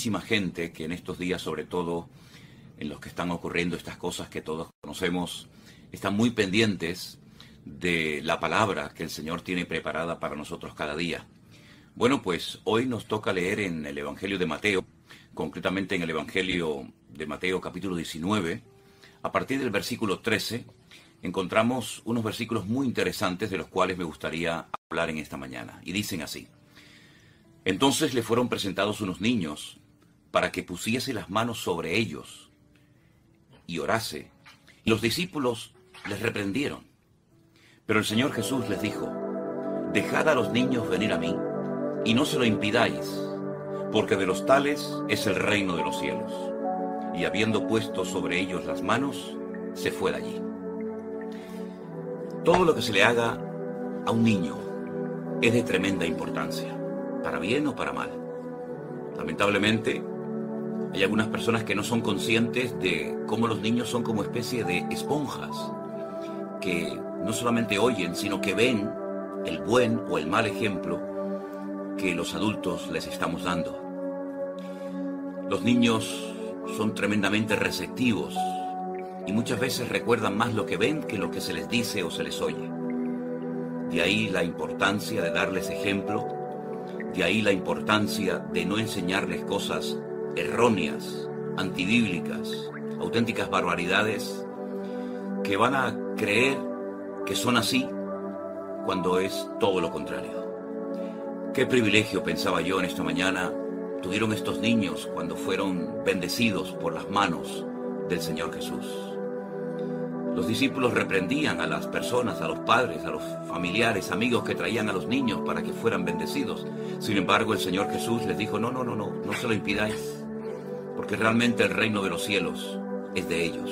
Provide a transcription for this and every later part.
muchísima gente que en estos días, sobre todo en los que están ocurriendo estas cosas que todos conocemos, están muy pendientes de la palabra que el Señor tiene preparada para nosotros cada día. Bueno, pues hoy nos toca leer en el Evangelio de Mateo, concretamente en el Evangelio de Mateo capítulo 19, a partir del versículo 13, encontramos unos versículos muy interesantes de los cuales me gustaría hablar en esta mañana. Y dicen así: Entonces le fueron presentados unos niños para que pusiese las manos sobre ellos y orase. Y los discípulos les reprendieron. Pero el Señor Jesús les dijo: Dejad a los niños venir a mí, y no se lo impidáis, porque de los tales es el reino de los cielos. Y habiendo puesto sobre ellos las manos, se fue de allí. Todo lo que se le haga a un niño es de tremenda importancia, para bien o para mal. Lamentablemente, hay algunas personas que no son conscientes de cómo los niños son como especie de esponjas, que no solamente oyen, sino que ven el buen o el mal ejemplo que los adultos les estamos dando. Los niños son tremendamente receptivos y muchas veces recuerdan más lo que ven que lo que se les dice o se les oye. De ahí la importancia de darles ejemplo, de ahí la importancia de no enseñarles cosas erróneas, antibíblicas, auténticas barbaridades que van a creer que son así cuando es todo lo contrario. Qué privilegio, pensaba yo en esta mañana, tuvieron estos niños cuando fueron bendecidos por las manos del Señor Jesús. Los discípulos reprendían a las personas, a los padres, a los familiares, amigos que traían a los niños para que fueran bendecidos. Sin embargo, el Señor Jesús les dijo: no se lo impidáis, porque realmente el reino de los cielos es de ellos.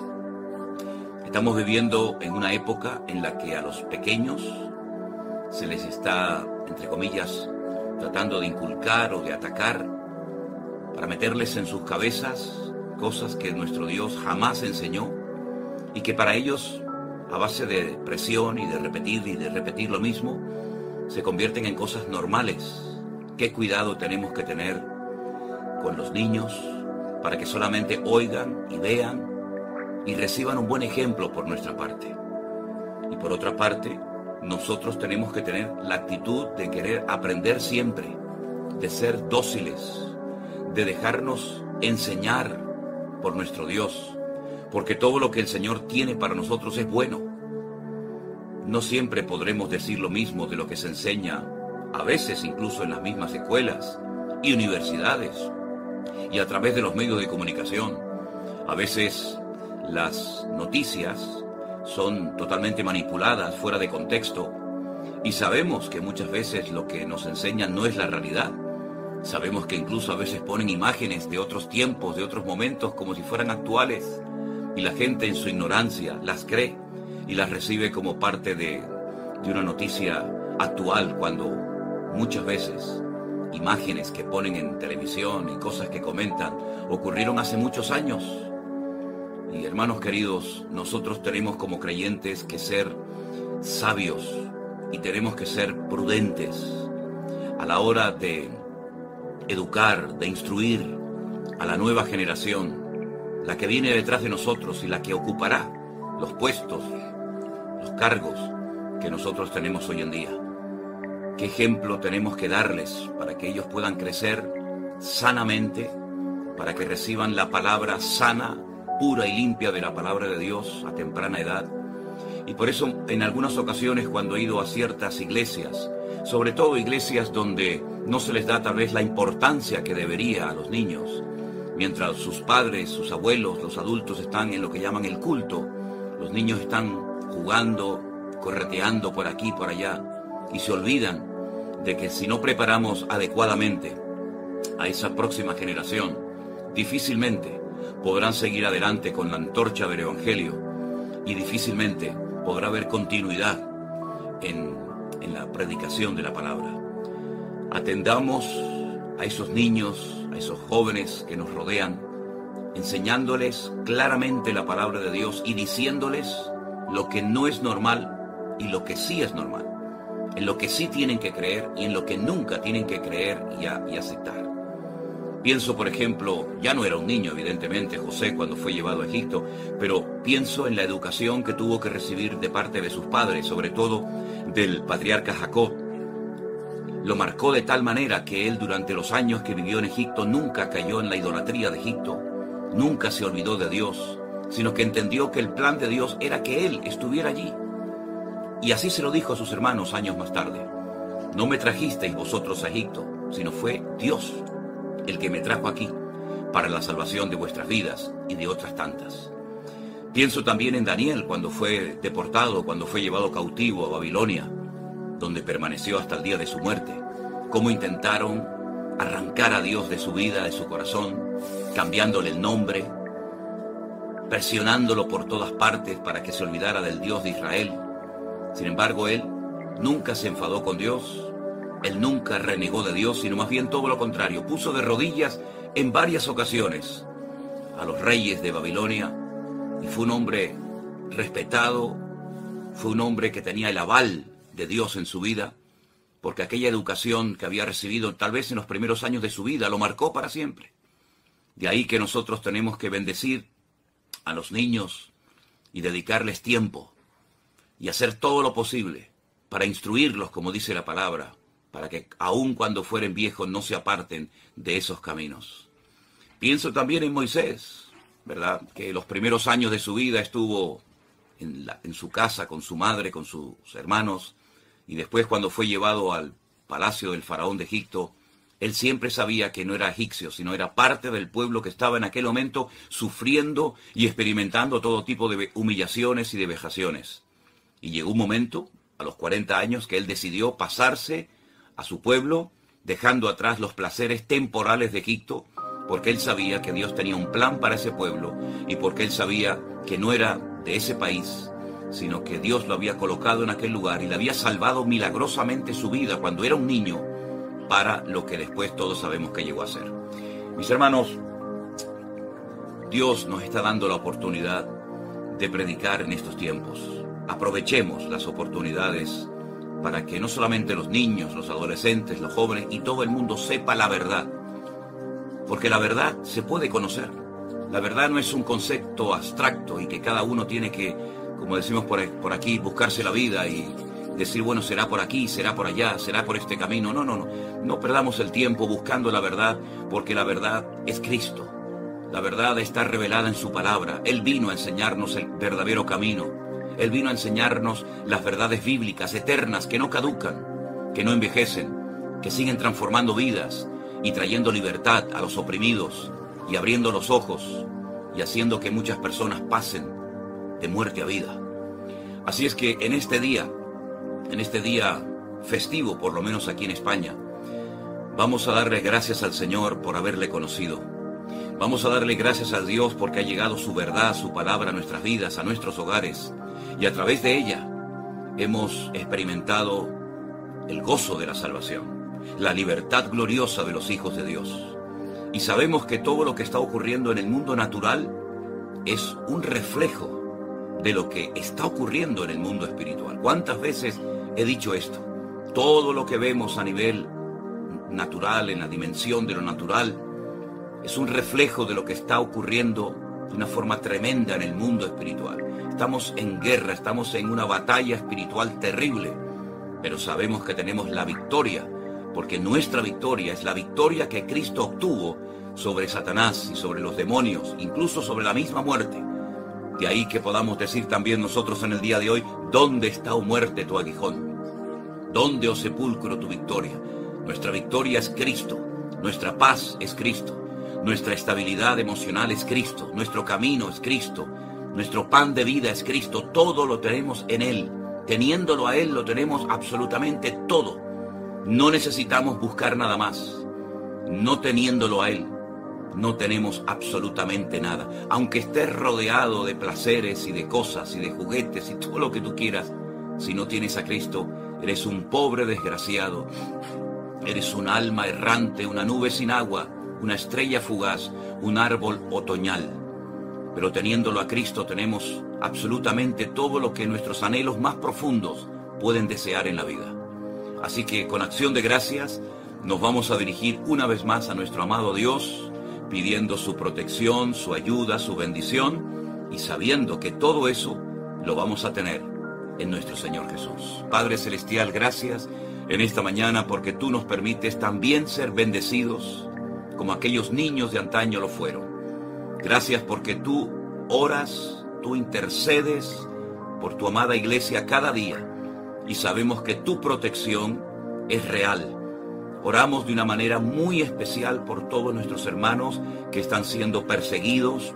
Estamos viviendo en una época en la que a los pequeños se les está, entre comillas, tratando de inculcar o de atacar para meterles en sus cabezas cosas que nuestro Dios jamás enseñó y que para ellos, a base de presión y de repetir lo mismo, se convierten en cosas normales. Qué cuidado tenemos que tener con los niños para que solamente oigan y vean y reciban un buen ejemplo por nuestra parte. Y por otra parte, nosotros tenemos que tener la actitud de querer aprender siempre, de ser dóciles, de dejarnos enseñar por nuestro Dios, porque todo lo que el Señor tiene para nosotros es bueno. No siempre podremos decir lo mismo de lo que se enseña, a veces incluso en las mismas escuelas y universidades, y a través de los medios de comunicación. A veces las noticias son totalmente manipuladas, fuera de contexto, y sabemos que muchas veces lo que nos enseñan no es la realidad. Sabemos que incluso a veces ponen imágenes de otros tiempos, de otros momentos, como si fueran actuales, y la gente en su ignorancia las cree y las recibe como parte de una noticia actual, cuando muchas veces imágenes que ponen en televisión y cosas que comentan ocurrieron hace muchos años. Y hermanos queridos, nosotros tenemos como creyentes que ser sabios y tenemos que ser prudentes a la hora de educar, de instruir a la nueva generación, la que viene detrás de nosotros y la que ocupará los puestos, los cargos que nosotros tenemos hoy en día. ¿Qué ejemplo tenemos que darles para que ellos puedan crecer sanamente, para que reciban la palabra sana, pura y limpia de la palabra de Dios a temprana edad? Y por eso en algunas ocasiones, cuando he ido a ciertas iglesias, sobre todo iglesias donde no se les da tal vez la importancia que debería a los niños, mientras sus padres, sus abuelos, los adultos están en lo que llaman el culto, los niños están jugando, correteando por aquí, por allá, y se olvidan de que si no preparamos adecuadamente a esa próxima generación, difícilmente podrán seguir adelante con la antorcha del Evangelio y difícilmente podrá haber continuidad en la predicación de la palabra. Atendamos a esos niños, a esos jóvenes que nos rodean, enseñándoles claramente la palabra de Dios y diciéndoles lo que no es normal y lo que sí es normal, en lo que sí tienen que creer y en lo que nunca tienen que creer y aceptar. Pienso, por ejemplo, ya no era un niño, evidentemente, José cuando fue llevado a Egipto, pero pienso en la educación que tuvo que recibir de parte de sus padres, sobre todo del patriarca Jacob. Lo marcó de tal manera que él, durante los años que vivió en Egipto, nunca cayó en la idolatría de Egipto, nunca se olvidó de Dios, sino que entendió que el plan de Dios era que él estuviera allí. Y así se lo dijo a sus hermanos años más tarde: no me trajisteis vosotros a Egipto, sino fue Dios el que me trajo aquí para la salvación de vuestras vidas y de otras tantas. Pienso también en Daniel cuando fue deportado, cuando fue llevado cautivo a Babilonia, donde permaneció hasta el día de su muerte. Cómo intentaron arrancar a Dios de su vida, de su corazón, cambiándole el nombre, presionándolo por todas partes para que se olvidara del Dios de Israel. Sin embargo, él nunca se enfadó con Dios. Él nunca renegó de Dios, sino más bien todo lo contrario. Puso de rodillas en varias ocasiones a los reyes de Babilonia y fue un hombre respetado, fue un hombre que tenía el aval de Dios en su vida, porque aquella educación que había recibido tal vez en los primeros años de su vida lo marcó para siempre. De ahí que nosotros tenemos que bendecir a los niños y dedicarles tiempo y hacer todo lo posible para instruirlos, como dice la palabra, para que aun cuando fueren viejos no se aparten de esos caminos. Pienso también en Moisés, ¿verdad? Que los primeros años de su vida estuvo en su casa con su madre, con sus hermanos, y después cuando fue llevado al palacio del faraón de Egipto, él siempre sabía que no era egipcio, sino era parte del pueblo que estaba en aquel momento sufriendo y experimentando todo tipo de humillaciones y de vejaciones. Y llegó un momento, a los 40 años, que él decidió pasarse a su pueblo, dejando atrás los placeres temporales de Egipto, porque él sabía que Dios tenía un plan para ese pueblo y porque él sabía que no era de ese país, sino que Dios lo había colocado en aquel lugar y le había salvado milagrosamente su vida cuando era un niño para lo que después todos sabemos que llegó a ser. Mis hermanos, Dios nos está dando la oportunidad de predicar en estos tiempos. Aprovechemos las oportunidades para que no solamente los niños, los adolescentes, los jóvenes y todo el mundo sepa la verdad. Porque la verdad se puede conocer. La verdad no es un concepto abstracto y que cada uno tiene que, como decimos por aquí, buscarse la vida y decir, bueno, será por aquí, será por allá, será por este camino. No perdamos el tiempo buscando la verdad, porque la verdad es Cristo. La verdad está revelada en su palabra. Él vino a enseñarnos el verdadero camino. Él vino a enseñarnos las verdades bíblicas, eternas, que no caducan, que no envejecen, que siguen transformando vidas y trayendo libertad a los oprimidos y abriendo los ojos y haciendo que muchas personas pasen de muerte a vida. Así es que en este día festivo, por lo menos aquí en España, vamos a darle gracias al Señor por haberle conocido. Vamos a darle gracias a Dios porque ha llegado su verdad, su palabra a nuestras vidas, a nuestros hogares, y a través de ella hemos experimentado el gozo de la salvación, la libertad gloriosa de los hijos de Dios. Y sabemos que todo lo que está ocurriendo en el mundo natural es un reflejo de lo que está ocurriendo en el mundo espiritual. ¿Cuántas veces he dicho esto? Todo lo que vemos a nivel natural, en la dimensión de lo natural, es un reflejo de lo que está ocurriendo de una forma tremenda en el mundo espiritual. Estamos en guerra, estamos en una batalla espiritual terrible, pero sabemos que tenemos la victoria, porque nuestra victoria es la victoria que Cristo obtuvo sobre Satanás y sobre los demonios, incluso sobre la misma muerte. De ahí que podamos decir también nosotros en el día de hoy, ¿dónde está, oh muerte, tu aguijón? ¿Dónde, oh sepulcro, tu victoria? Nuestra victoria es Cristo, nuestra paz es Cristo, nuestra estabilidad emocional es Cristo, nuestro camino es Cristo, nuestro pan de vida es Cristo. Todo lo tenemos en Él. Teniéndolo a Él lo tenemos absolutamente todo. No necesitamos buscar nada más. No teniéndolo a Él, no tenemos absolutamente nada. Aunque estés rodeado de placeres y de cosas y de juguetes y todo lo que tú quieras, si no tienes a Cristo, eres un pobre desgraciado. Eres un alma errante, una nube sin agua, una estrella fugaz, un árbol otoñal. Pero teniéndolo a Cristo tenemos absolutamente todo lo que nuestros anhelos más profundos pueden desear en la vida. Así que con acción de gracias nos vamos a dirigir una vez más a nuestro amado Dios, pidiendo su protección, su ayuda, su bendición, y sabiendo que todo eso lo vamos a tener en nuestro Señor Jesús. Padre Celestial, gracias en esta mañana porque tú nos permites también ser bendecidos como aquellos niños de antaño lo fueron. Gracias porque tú oras, tú intercedes por tu amada iglesia cada día y sabemos que tu protección es real. Oramos de una manera muy especial por todos nuestros hermanos que están siendo perseguidos,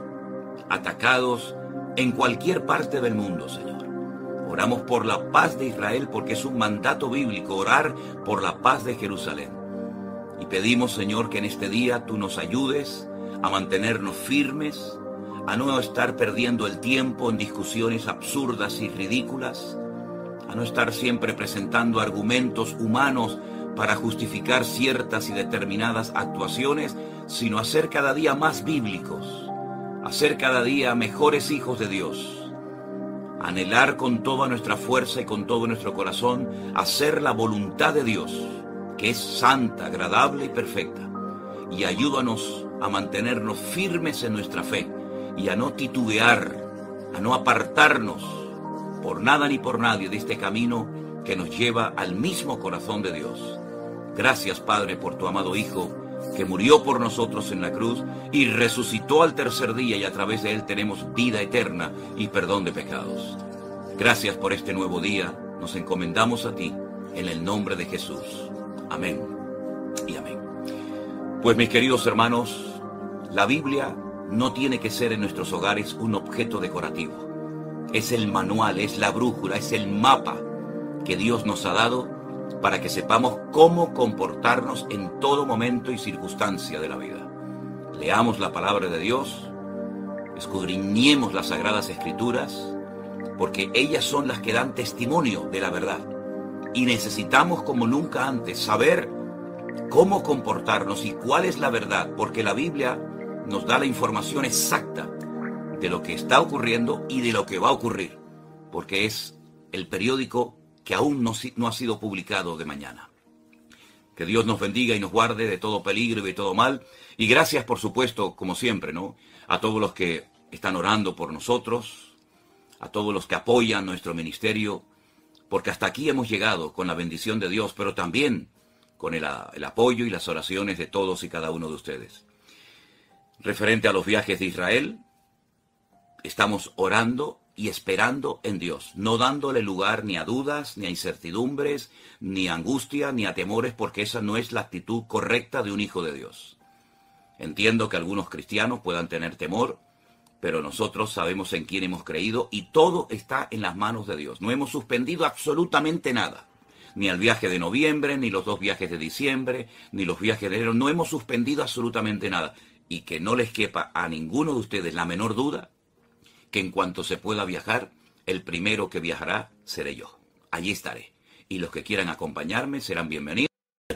atacados en cualquier parte del mundo, Señor. Oramos por la paz de Israel porque es un mandato bíblico orar por la paz de Jerusalén. Y pedimos, Señor, que en este día tú nos ayudes a mantenernos firmes, a no estar perdiendo el tiempo en discusiones absurdas y ridículas, a no estar siempre presentando argumentos humanos para justificar ciertas y determinadas actuaciones, sino a ser cada día más bíblicos, a ser cada día mejores hijos de Dios, anhelar con toda nuestra fuerza y con todo nuestro corazón hacer la voluntad de Dios, que es santa, agradable y perfecta, y ayúdanos a mantenernos firmes en nuestra fe y a no titubear, a no apartarnos por nada ni por nadie de este camino que nos lleva al mismo corazón de Dios. Gracias, Padre, por tu amado Hijo, que murió por nosotros en la cruz y resucitó al tercer día, y a través de él tenemos vida eterna y perdón de pecados. Gracias por este nuevo día, nos encomendamos a ti, en el nombre de Jesús. Amén y amén. Pues mis queridos hermanos, la Biblia no tiene que ser en nuestros hogares un objeto decorativo. Es el manual, es la brújula, es el mapa que Dios nos ha dado para que sepamos cómo comportarnos en todo momento y circunstancia de la vida. Leamos la palabra de Dios, escudriñemos las Sagradas Escrituras, porque ellas son las que dan testimonio de la verdad. Y necesitamos como nunca antes saber cómo comportarnos y cuál es la verdad, porque la Biblia nos da la información exacta de lo que está ocurriendo y de lo que va a ocurrir, porque es el periódico que aún no ha sido publicado de mañana. Que Dios nos bendiga y nos guarde de todo peligro y de todo mal. Y gracias, por supuesto, como siempre, ¿no?, a todos los que están orando por nosotros, a todos los que apoyan nuestro ministerio, porque hasta aquí hemos llegado con la bendición de Dios, pero también con el apoyo y las oraciones de todos y cada uno de ustedes. Referente a los viajes de Israel, estamos orando y esperando en Dios, no dándole lugar ni a dudas, ni a incertidumbres, ni a angustia, ni a temores, porque esa no es la actitud correcta de un hijo de Dios. Entiendo que algunos cristianos puedan tener temor, pero nosotros sabemos en quién hemos creído y todo está en las manos de Dios. No hemos suspendido absolutamente nada, ni el viaje de noviembre, ni los 2 viajes de diciembre, ni los viajes de enero. No hemos suspendido absolutamente nada. Y que no les quepa a ninguno de ustedes la menor duda que en cuanto se pueda viajar, el primero que viajará seré yo. Allí estaré. Y los que quieran acompañarme serán bienvenidos.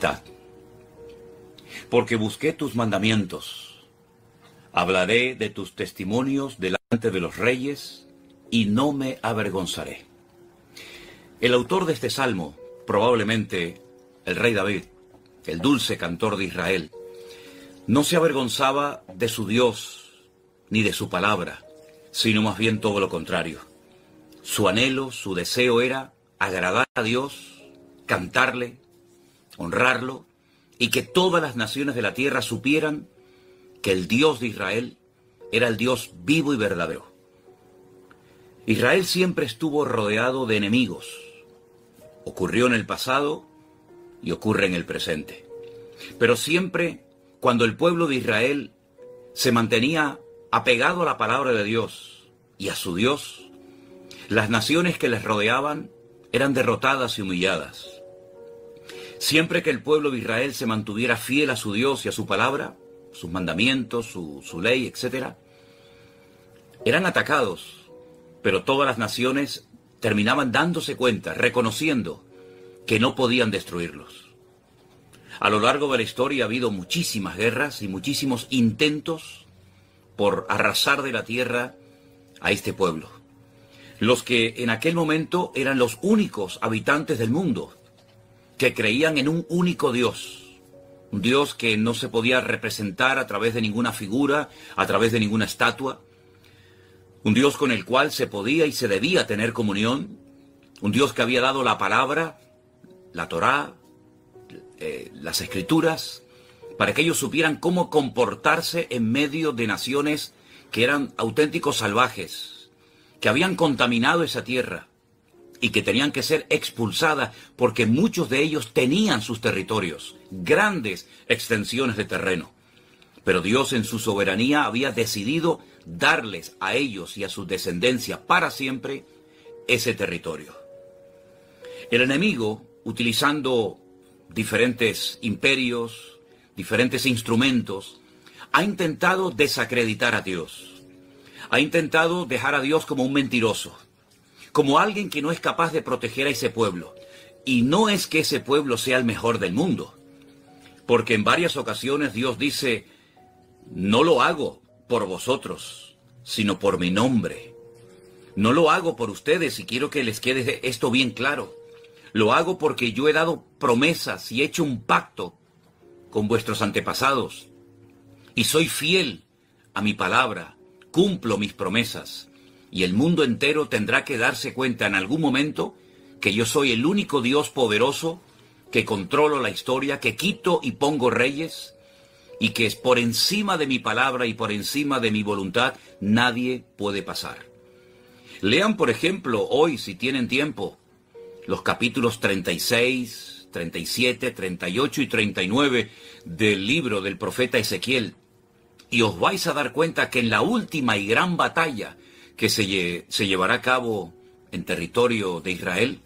Porque busqué tus mandamientos. Hablaré de tus testimonios delante de los reyes y no me avergonzaré. El autor de este salmo, probablemente el rey David, el dulce cantor de Israel, no se avergonzaba de su Dios ni de su palabra, sino más bien todo lo contrario. Su anhelo, su deseo era agradar a Dios, cantarle, honrarlo, y que todas las naciones de la tierra supieran que el Dios de Israel era el Dios vivo y verdadero. Israel siempre estuvo rodeado de enemigos. Ocurrió en el pasado y ocurre en el presente. Pero siempre, cuando el pueblo de Israel se mantenía apegado a la palabra de Dios y a su Dios, las naciones que les rodeaban eran derrotadas y humilladas. Siempre que el pueblo de Israel se mantuviera fiel a su Dios y a su palabra, sus mandamientos, su ley, etc., eran atacados, pero todas las naciones terminaban dándose cuenta, reconociendo que no podían destruirlos. A lo largo de la historia ha habido muchísimas guerras y muchísimos intentos por arrasar de la tierra a este pueblo. Los que en aquel momento eran los únicos habitantes del mundo, que creían en un único Dios, un Dios que no se podía representar a través de ninguna figura, a través de ninguna estatua, un Dios con el cual se podía y se debía tener comunión, un Dios que había dado la palabra, la Torá, las Escrituras, para que ellos supieran cómo comportarse en medio de naciones que eran auténticos salvajes, que habían contaminado esa tierra y que tenían que ser expulsadas porque muchos de ellos tenían sus territorios, grandes extensiones de terreno. Pero Dios en su soberanía había decidido darles a ellos y a su descendencia para siempre ese territorio. El enemigo, utilizando diferentes imperios, diferentes instrumentos, ha intentado desacreditar a Dios. Ha intentado dejar a Dios como un mentiroso, como alguien que no es capaz de proteger a ese pueblo. Y no es que ese pueblo sea el mejor del mundo, porque en varias ocasiones Dios dice: no lo hago por vosotros, sino por mi nombre. No lo hago por ustedes, y quiero que les quede esto bien claro. Lo hago porque yo he dado promesas y he hecho un pacto con vuestros antepasados. Y soy fiel a mi palabra, cumplo mis promesas. Y el mundo entero tendrá que darse cuenta en algún momento que yo soy el único Dios poderoso, que controlo la historia, que quito y pongo reyes, y que es por encima de mi palabra y por encima de mi voluntad nadie puede pasar. Lean, por ejemplo, hoy, si tienen tiempo, los capítulos 36, 37, 38 y 39 del libro del profeta Ezequiel, y os vais a dar cuenta que en la última y gran batalla que se llevará a cabo en territorio de Israel,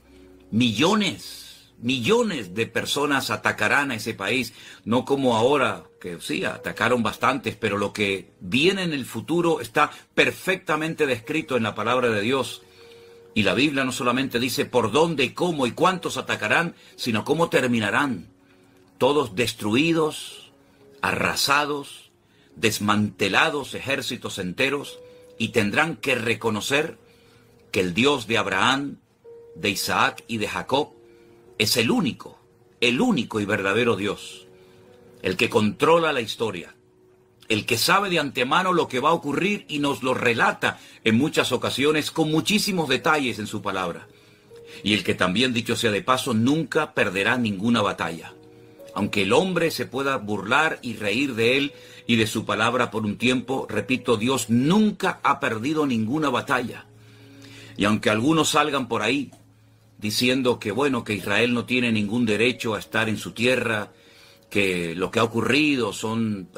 millones de personas atacarán a ese país, no como ahora, que sí, atacaron bastantes, pero lo que viene en el futuro está perfectamente descrito en la palabra de Dios. Y la Biblia no solamente dice por dónde, cómo y cuántos atacarán, sino cómo terminarán. Todos destruidos, arrasados, desmantelados ejércitos enteros, y tendrán que reconocer que el Dios de Abraham, de Isaac y de Jacob es el único y verdadero Dios, el que controla la historia, el que sabe de antemano lo que va a ocurrir y nos lo relata en muchas ocasiones con muchísimos detalles en su palabra, y el que también, dicho sea de paso, nunca perderá ninguna batalla. Aunque el hombre se pueda burlar y reír de él y de su palabra por un tiempo, repito, Dios nunca ha perdido ninguna batalla. Y aunque algunos salgan por ahí diciendo que bueno, que Israel no tiene ningún derecho a estar en su tierra, que lo que ha ocurrido son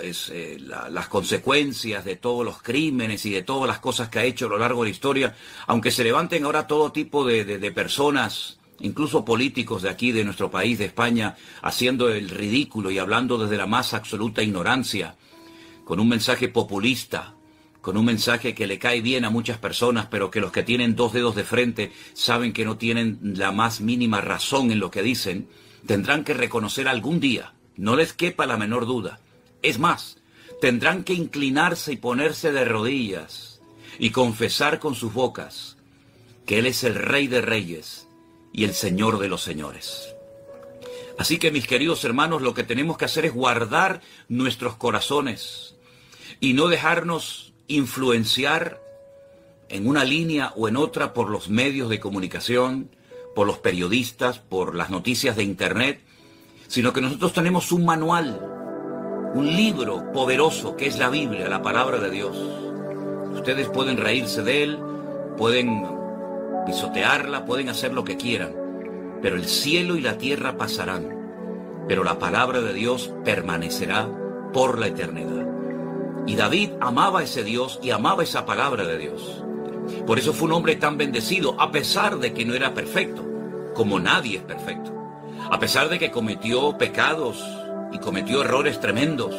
las consecuencias de todos los crímenes y de todas las cosas que ha hecho a lo largo de la historia, aunque se levanten ahora todo tipo de personas, incluso políticos de aquí, de nuestro país, de España, haciendo el ridículo y hablando desde la más absoluta ignorancia, con un mensaje populista, con un mensaje que le cae bien a muchas personas, pero que los que tienen dos dedos de frente saben que no tienen la más mínima razón en lo que dicen, tendrán que reconocer algún día, no les quepa la menor duda. Es más, tendrán que inclinarse y ponerse de rodillas y confesar con sus bocas que Él es el Rey de Reyes y el Señor de los señores. Así que, mis queridos hermanos, lo que tenemos que hacer es guardar nuestros corazones y no dejarnos influenciar en una línea o en otra por los medios de comunicación, por los periodistas, por las noticias de internet, sino que nosotros tenemos un manual, un libro poderoso que es la Biblia, la palabra de Dios. Ustedes pueden reírse de él, pueden pisotearla, pueden hacer lo que quieran, pero el cielo y la tierra pasarán, pero la palabra de Dios permanecerá por la eternidad. Y David amaba a ese Dios y amaba esa palabra de Dios. Por eso fue un hombre tan bendecido, a pesar de que no era perfecto, como nadie es perfecto. A pesar de que cometió pecados y cometió errores tremendos.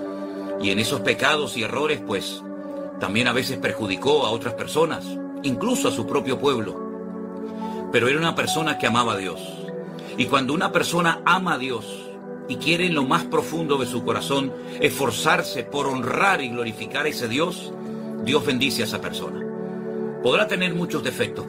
Y en esos pecados y errores, pues, también a veces perjudicó a otras personas, incluso a su propio pueblo. Pero era una persona que amaba a Dios. Y cuando una persona ama a Dios y quiere en lo más profundo de su corazón esforzarse por honrar y glorificar a ese Dios, Dios bendice a esa persona. Podrá tener muchos defectos,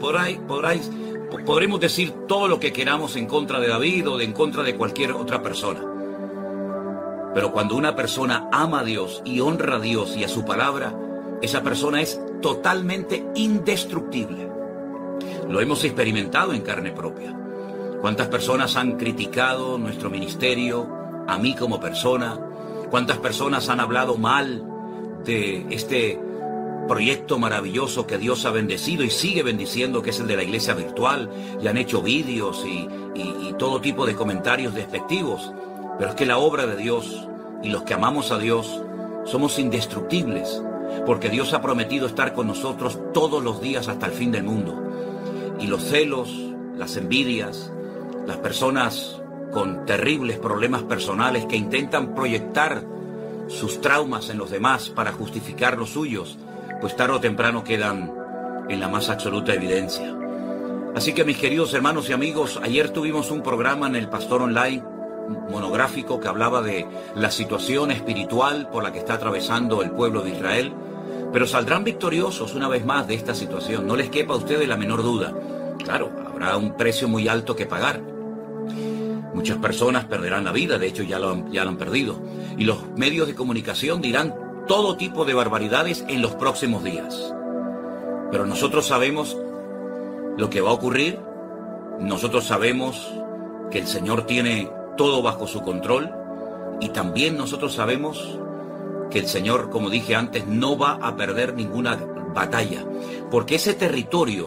podremos decir todo lo que queramos en contra de David o en contra de cualquier otra persona. Pero cuando una persona ama a Dios y honra a Dios y a su palabra, esa persona es totalmente indestructible. Lo hemos experimentado en carne propia. ¿Cuántas personas han criticado nuestro ministerio, a mí como persona? ¿Cuántas personas han hablado mal de este proyecto maravilloso que Dios ha bendecido y sigue bendiciendo, que es el de la iglesia virtual? Y han hecho vídeos y todo tipo de comentarios despectivos. Pero es que la obra de Dios y los que amamos a Dios somos indestructibles, porque Dios ha prometido estar con nosotros todos los días hasta el fin del mundo. Y los celos, las envidias, las personas con terribles problemas personales que intentan proyectar sus traumas en los demás para justificar los suyos, pues tarde o temprano quedan en la más absoluta evidencia. Así que, mis queridos hermanos y amigos, ayer tuvimos un programa en el Pastor Online monográfico que hablaba de la situación espiritual por la que está atravesando el pueblo de Israel, pero saldrán victoriosos una vez más de esta situación, no les quepa a ustedes la menor duda. Claro, habrá un precio muy alto que pagar. Muchas personas perderán la vida, de hecho ya lo han perdido, y los medios de comunicación dirán todo tipo de barbaridades en los próximos días. Pero nosotros sabemos lo que va a ocurrir, nosotros sabemos que el Señor tiene todo bajo su control, y también nosotros sabemos que el Señor, como dije antes, no va a perder ninguna batalla, porque ese territorio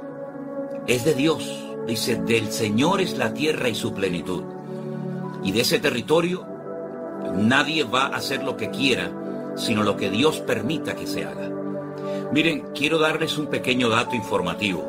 es de Dios. Dice, del Señor es la tierra y su plenitud, y de ese territorio nadie va a hacer lo que quiera, sino lo que Dios permita que se haga. Miren, quiero darles un pequeño dato informativo.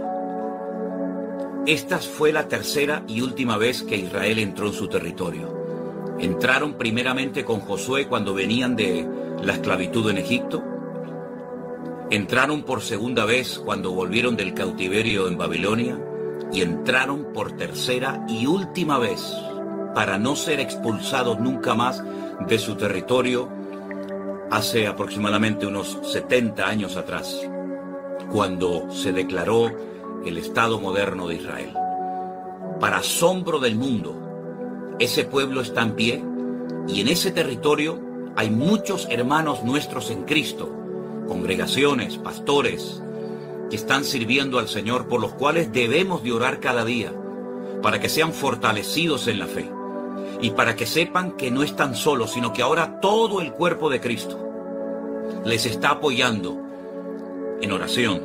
Esta fue la tercera y última vez que Israel entró en su territorio. Entraron primeramente con Josué cuando venían de la esclavitud en Egipto. Entraron por segunda vez cuando volvieron del cautiverio en Babilonia. Y entraron por tercera y última vez para no ser expulsados nunca más de su territorio hace aproximadamente unos 70 años atrás, cuando se declaró el Estado moderno de Israel. Para asombro del mundo, ese pueblo está en pie, y en ese territorio hay muchos hermanos nuestros en Cristo, congregaciones, pastores, que están sirviendo al Señor, por los cuales debemos de orar cada día, para que sean fortalecidos en la fe, y para que sepan que no están solos, sino que ahora todo el cuerpo de Cristo les está apoyando en oración.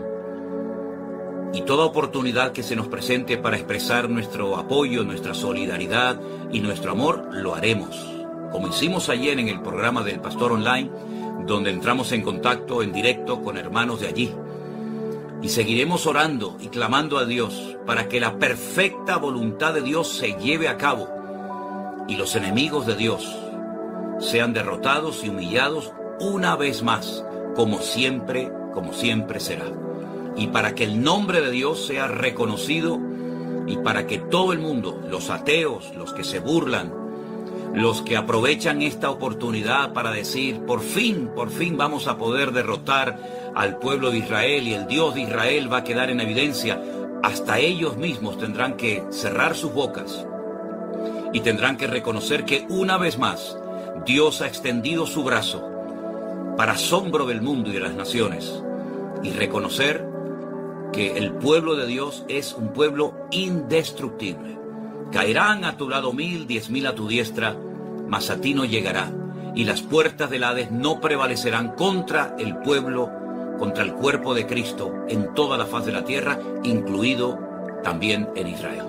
Y toda oportunidad que se nos presente para expresar nuestro apoyo, nuestra solidaridad y nuestro amor, lo haremos, como hicimos ayer en el programa del Pastor Online, donde entramos en contacto en directo con hermanos de allí. Y seguiremos orando y clamando a Dios para que la perfecta voluntad de Dios se lleve a cabo y los enemigos de Dios sean derrotados y humillados una vez más, como siempre será. Y para que el nombre de Dios sea reconocido, y para que todo el mundo, los ateos, los que se burlan, los que aprovechan esta oportunidad para decir, por fin vamos a poder derrotar al pueblo de Israel y el Dios de Israel va a quedar en evidencia, hasta ellos mismos tendrán que cerrar sus bocas y tendrán que reconocer que una vez más Dios ha extendido su brazo para asombro del mundo y de las naciones, y reconocer que el pueblo de Dios es un pueblo indestructible. Caerán a tu lado 1000, 10.000 a tu diestra, mas a ti no llegará, y las puertas del Hades no prevalecerán contra el pueblo, contra el cuerpo de Cristo en toda la faz de la tierra, incluido también en Israel.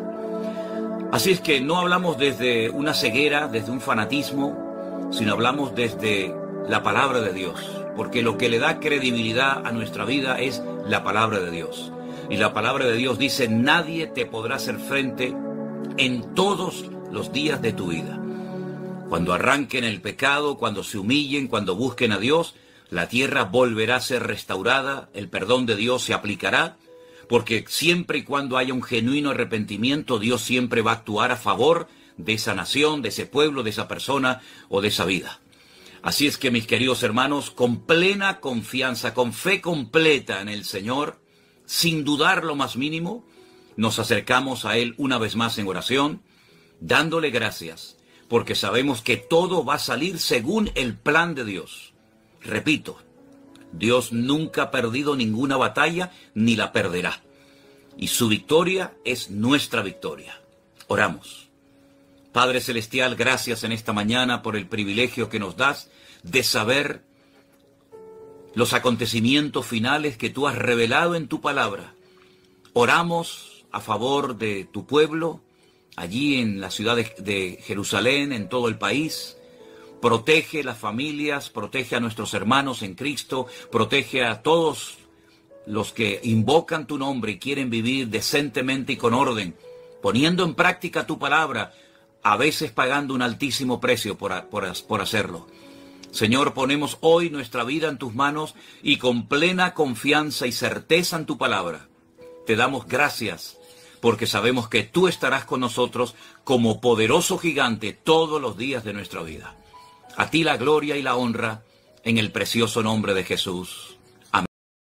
Así es que no hablamos desde una ceguera, desde un fanatismo, sino hablamos desde la palabra de Dios, porque lo que le da credibilidad a nuestra vida es la palabra de Dios. Y la palabra de Dios dice, nadie te podrá hacer frente en todos los días de tu vida. Cuando arranquen el pecado, cuando se humillen, cuando busquen a Dios, la tierra volverá a ser restaurada, el perdón de Dios se aplicará, porque siempre y cuando haya un genuino arrepentimiento, Dios siempre va a actuar a favor de esa nación, de ese pueblo, de esa persona o de esa vida. Así es que, mis queridos hermanos, con plena confianza, con fe completa en el Señor, sin dudar lo más mínimo, nos acercamos a Él una vez más en oración, dándole gracias porque sabemos que todo va a salir según el plan de Dios. Repito, Dios nunca ha perdido ninguna batalla ni la perderá. Y su victoria es nuestra victoria. Oramos. Padre Celestial, gracias en esta mañana por el privilegio que nos das de saber los acontecimientos finales que tú has revelado en tu palabra. Oramos a favor de tu pueblo, allí en la ciudad de Jerusalén, en todo el país. Protege las familias, protege a nuestros hermanos en Cristo, protege a todos los que invocan tu nombre y quieren vivir decentemente y con orden, poniendo en práctica tu palabra, a veces pagando un altísimo precio por hacerlo. Señor, ponemos hoy nuestra vida en tus manos y con plena confianza y certeza en tu palabra. Te damos gracias porque sabemos que tú estarás con nosotros como poderoso gigante todos los días de nuestra vida. A ti la gloria y la honra en el precioso nombre de Jesús. Amén.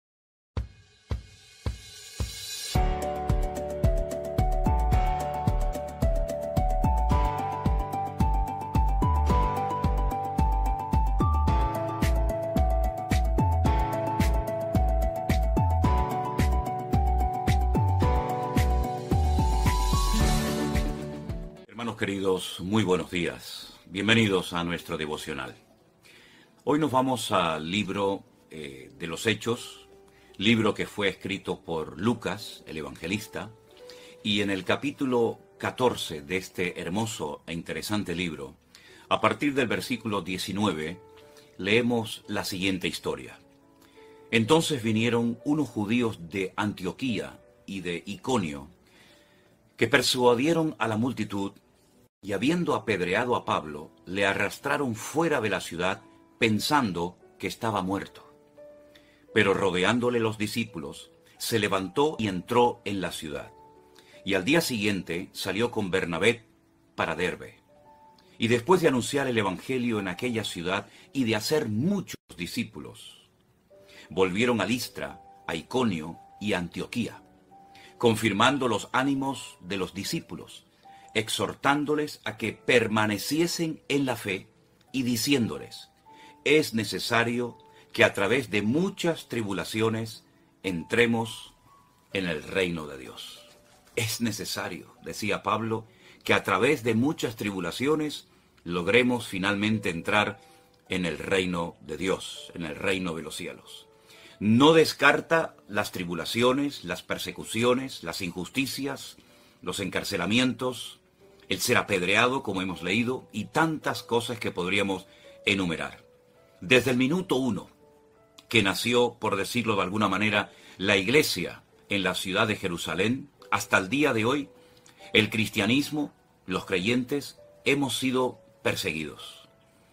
Hermanos queridos, muy buenos días. Bienvenidos a nuestro devocional. Hoy nos vamos al libro de los Hechos, libro que fue escrito por Lucas, el evangelista, y en el capítulo 14 de este hermoso e interesante libro, a partir del versículo 19, leemos la siguiente historia. Entonces vinieron unos judíos de Antioquía y de Iconio, que persuadieron a la multitud, y habiendo apedreado a Pablo, le arrastraron fuera de la ciudad, pensando que estaba muerto. Pero rodeándole los discípulos, se levantó y entró en la ciudad. Y al día siguiente salió con Bernabé para Derbe. Y después de anunciar el evangelio en aquella ciudad y de hacer muchos discípulos, volvieron a Listra, a Iconio y a Antioquía, confirmando los ánimos de los discípulos, exhortándoles a que permaneciesen en la fe y diciéndoles: es necesario que a través de muchas tribulaciones entremos en el reino de Dios. Es necesario, decía Pablo, que a través de muchas tribulaciones logremos finalmente entrar en el reino de Dios, en el reino de los cielos. No descarta las tribulaciones, las persecuciones, las injusticias, los encarcelamientos, el ser apedreado, como hemos leído, y tantas cosas que podríamos enumerar. Desde el minuto 1, que nació, por decirlo de alguna manera, la iglesia en la ciudad de Jerusalén, hasta el día de hoy, el cristianismo, los creyentes, hemos sido perseguidos.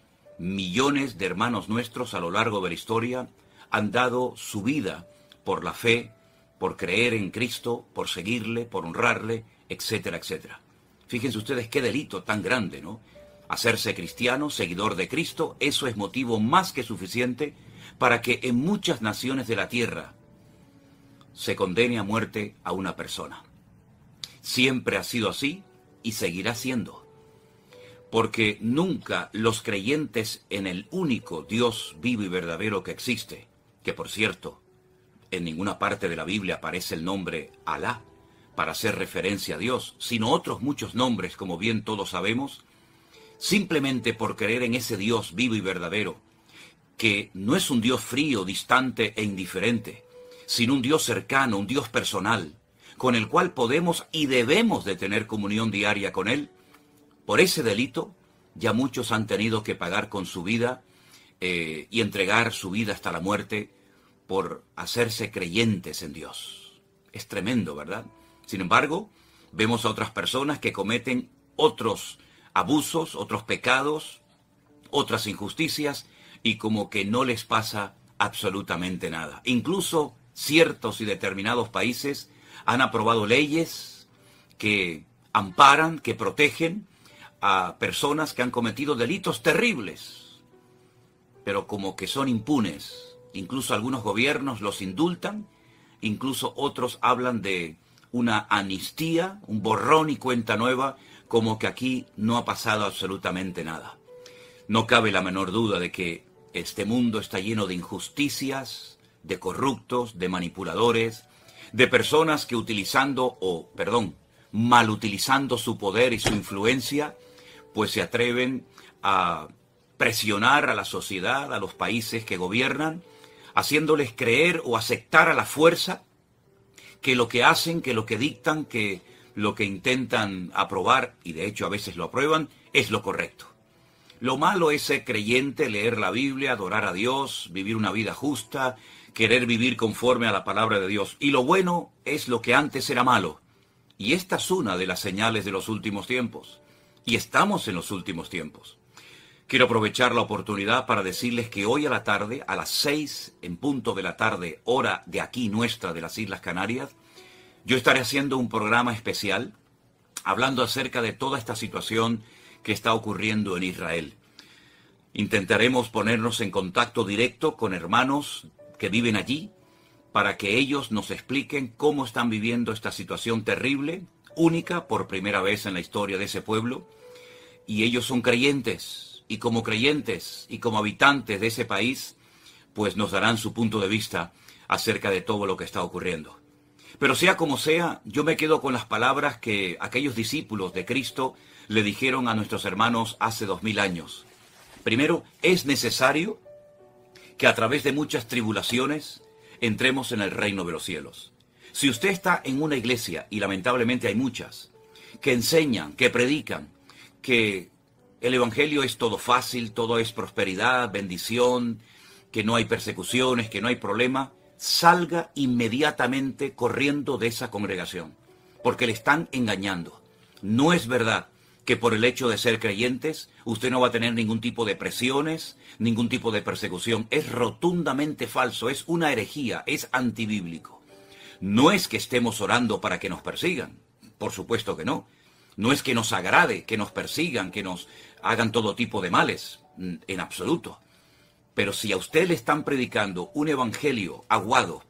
Millones de hermanos nuestros a lo largo de la historia han dado su vida por la fe, por creer en Cristo, por seguirle, por honrarle, etcétera, etcétera. Fíjense ustedes qué delito tan grande, ¿no? Hacerse cristiano, seguidor de Cristo, eso es motivo más que suficiente para que en muchas naciones de la tierra se condene a muerte a una persona. Siempre ha sido así y seguirá siendo. Porque nunca los creyentes en el único Dios vivo y verdadero que existe, que por cierto, en ninguna parte de la Biblia aparece el nombre Alá para hacer referencia a Dios, sino otros muchos nombres, como bien todos sabemos, simplemente por creer en ese Dios vivo y verdadero, que no es un Dios frío, distante e indiferente, sino un Dios cercano, un Dios personal, con el cual podemos y debemos de tener comunión diaria con Él. Por ese delito, ya muchos han tenido que pagar con su vida y entregar su vida hasta la muerte por hacerse creyentes en Dios. Es tremendo, ¿verdad? Sin embargo, vemos a otras personas que cometen otros abusos, otros pecados, otras injusticias, y como que no les pasa absolutamente nada. Incluso ciertos y determinados países han aprobado leyes que amparan, que protegen a personas que han cometido delitos terribles, pero como que son impunes. Incluso algunos gobiernos los indultan, incluso otros hablan de una amnistía, un borrón y cuenta nueva, como que aquí no ha pasado absolutamente nada. No cabe la menor duda de que este mundo está lleno de injusticias, de corruptos, de manipuladores, de personas que mal utilizando su poder y su influencia, pues se atreven a presionar a la sociedad, a los países que gobiernan, haciéndoles creer o aceptar a la fuerza que lo que hacen, que lo que dictan, que lo que intentan aprobar, y de hecho a veces lo aprueban, es lo correcto. Lo malo es ser creyente, leer la Biblia, adorar a Dios, vivir una vida justa, querer vivir conforme a la palabra de Dios. Y lo bueno es lo que antes era malo. Y esta es una de las señales de los últimos tiempos. Y estamos en los últimos tiempos. Quiero aprovechar la oportunidad para decirles que hoy a la tarde, a las 6 en punto de la tarde, hora de aquí nuestra de las Islas Canarias, yo estaré haciendo un programa especial hablando acerca de toda esta situación que está ocurriendo en Israel. Intentaremos ponernos en contacto directo con hermanos que viven allí para que ellos nos expliquen cómo están viviendo esta situación terrible, única por primera vez en la historia de ese pueblo. Y ellos son creyentes y como habitantes de ese país, pues nos darán su punto de vista acerca de todo lo que está ocurriendo. Pero sea como sea, yo me quedo con las palabras que aquellos discípulos de Cristo le dijeron a nuestros hermanos hace 2000 años. Primero, es necesario que a través de muchas tribulaciones entremos en el reino de los cielos. Si usted está en una iglesia, y lamentablemente hay muchas, que enseñan, que predican, que el evangelio es todo fácil, todo es prosperidad, bendición, que no hay persecuciones, que no hay problema, salga inmediatamente corriendo de esa congregación, porque le están engañando. No es verdad que por el hecho de ser creyentes usted no va a tener ningún tipo de presiones, ningún tipo de persecución. Es rotundamente falso, es una herejía, es antibíblico. No es que estemos orando para que nos persigan, por supuesto que no. No es que nos agrade que nos persigan, que nos hagan todo tipo de males, en absoluto. Pero si a usted le están predicando un evangelio aguado,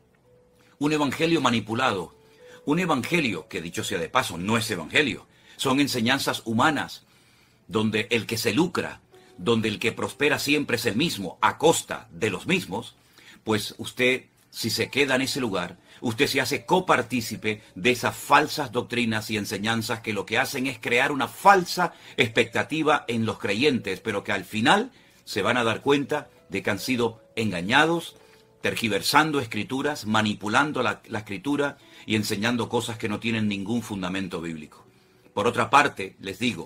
un evangelio manipulado, un evangelio que, dicho sea de paso, no es evangelio, son enseñanzas humanas, donde el que se lucra, donde el que prospera siempre es el mismo, a costa de los mismos, pues usted, si se queda en ese lugar, usted se hace copartícipe de esas falsas doctrinas y enseñanzas que lo que hacen es crear una falsa expectativa en los creyentes, pero que al final se van a dar cuenta de que han sido engañados, tergiversando escrituras, manipulando la escritura y enseñando cosas que no tienen ningún fundamento bíblico. Por otra parte, les digo,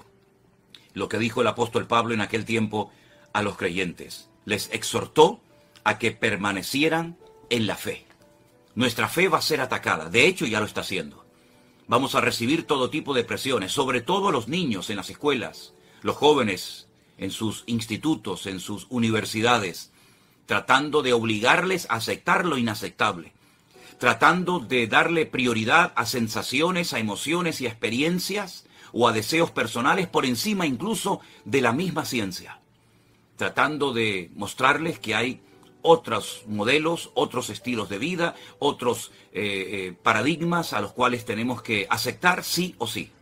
lo que dijo el apóstol Pablo en aquel tiempo a los creyentes. Les exhortó a que permanecieran en la fe. Nuestra fe va a ser atacada, de hecho ya lo está haciendo. Vamos a recibir todo tipo de presiones, sobre todo los niños en las escuelas, los jóvenes en sus institutos, en sus universidades, tratando de obligarles a aceptar lo inaceptable, tratando de darle prioridad a sensaciones, a emociones y a experiencias o a deseos personales por encima incluso de la misma ciencia, tratando de mostrarles que hay otros modelos, otros estilos de vida, otros paradigmas a los cuales tenemos que aceptar sí o sí.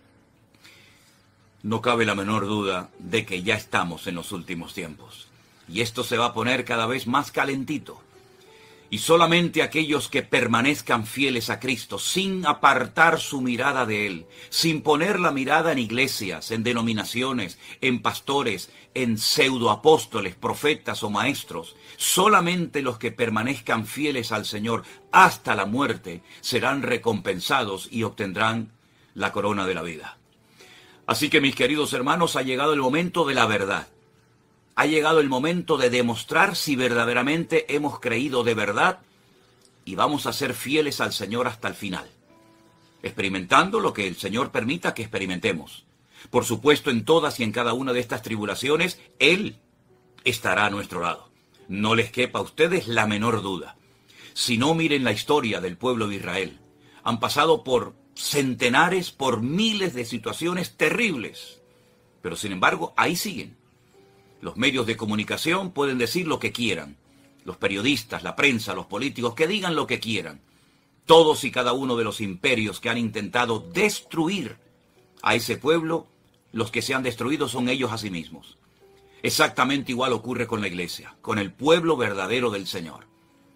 No cabe la menor duda de que ya estamos en los últimos tiempos. Y esto se va a poner cada vez más calentito. Y solamente aquellos que permanezcan fieles a Cristo, sin apartar su mirada de Él, sin poner la mirada en iglesias, en denominaciones, en pastores, en pseudoapóstoles, profetas o maestros, solamente los que permanezcan fieles al Señor hasta la muerte serán recompensados y obtendrán la corona de la vida. Así que, mis queridos hermanos, ha llegado el momento de la verdad. Ha llegado el momento de demostrar si verdaderamente hemos creído de verdad y vamos a ser fieles al Señor hasta el final, experimentando lo que el Señor permita que experimentemos. Por supuesto, en todas y en cada una de estas tribulaciones, Él estará a nuestro lado. No les quepa a ustedes la menor duda. Si no, miren la historia del pueblo de Israel. Han pasado por centenares, por miles de situaciones terribles, pero sin embargo, ahí siguen. Los medios de comunicación pueden decir lo que quieran. Los periodistas, la prensa, los políticos, que digan lo que quieran. Todos y cada uno de los imperios que han intentado destruir a ese pueblo los que se han destruido son ellos a sí mismos. Exactamente igual ocurre con la iglesia, con el pueblo verdadero del Señor.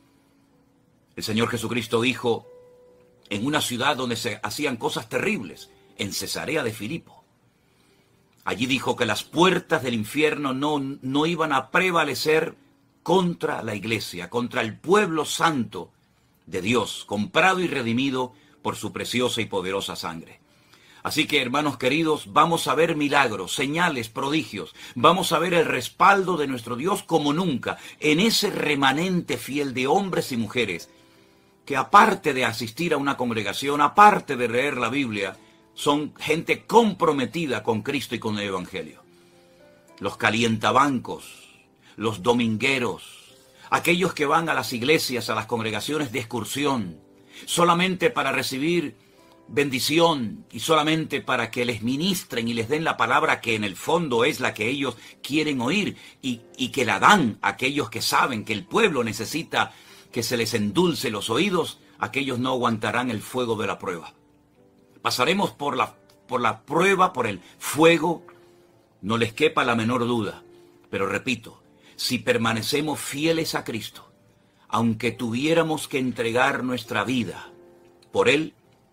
El Señor Jesucristo dijo en una ciudad donde se hacían cosas terribles, en Cesarea de Filipo. Allí dijo que las puertas del infierno no iban a prevalecer contra la iglesia, contra el pueblo santo de Dios, comprado y redimido por su preciosa y poderosa sangre. Así que, hermanos queridos, vamos a ver milagros, señales, prodigios. Vamos a ver el respaldo de nuestro Dios como nunca en ese remanente fiel de hombres y mujeres que, aparte de asistir a una congregación, aparte de leer la Biblia, son gente comprometida con Cristo y con el Evangelio. Los calientabancos, los domingueros, aquellos que van a las iglesias, a las congregaciones de excursión, solamente para recibir bendición y solamente para que les ministren y les den la palabra que en el fondo es la que ellos quieren oír y que la dan a aquellos que saben que el pueblo necesita que se les endulce los oídos, aquellos no aguantarán el fuego de la prueba. Pasaremos por la prueba, por el fuego, no les quepa la menor duda. Pero repito, si permanecemos fieles a Cristo, aunque tuviéramos que entregar nuestra vida por Él,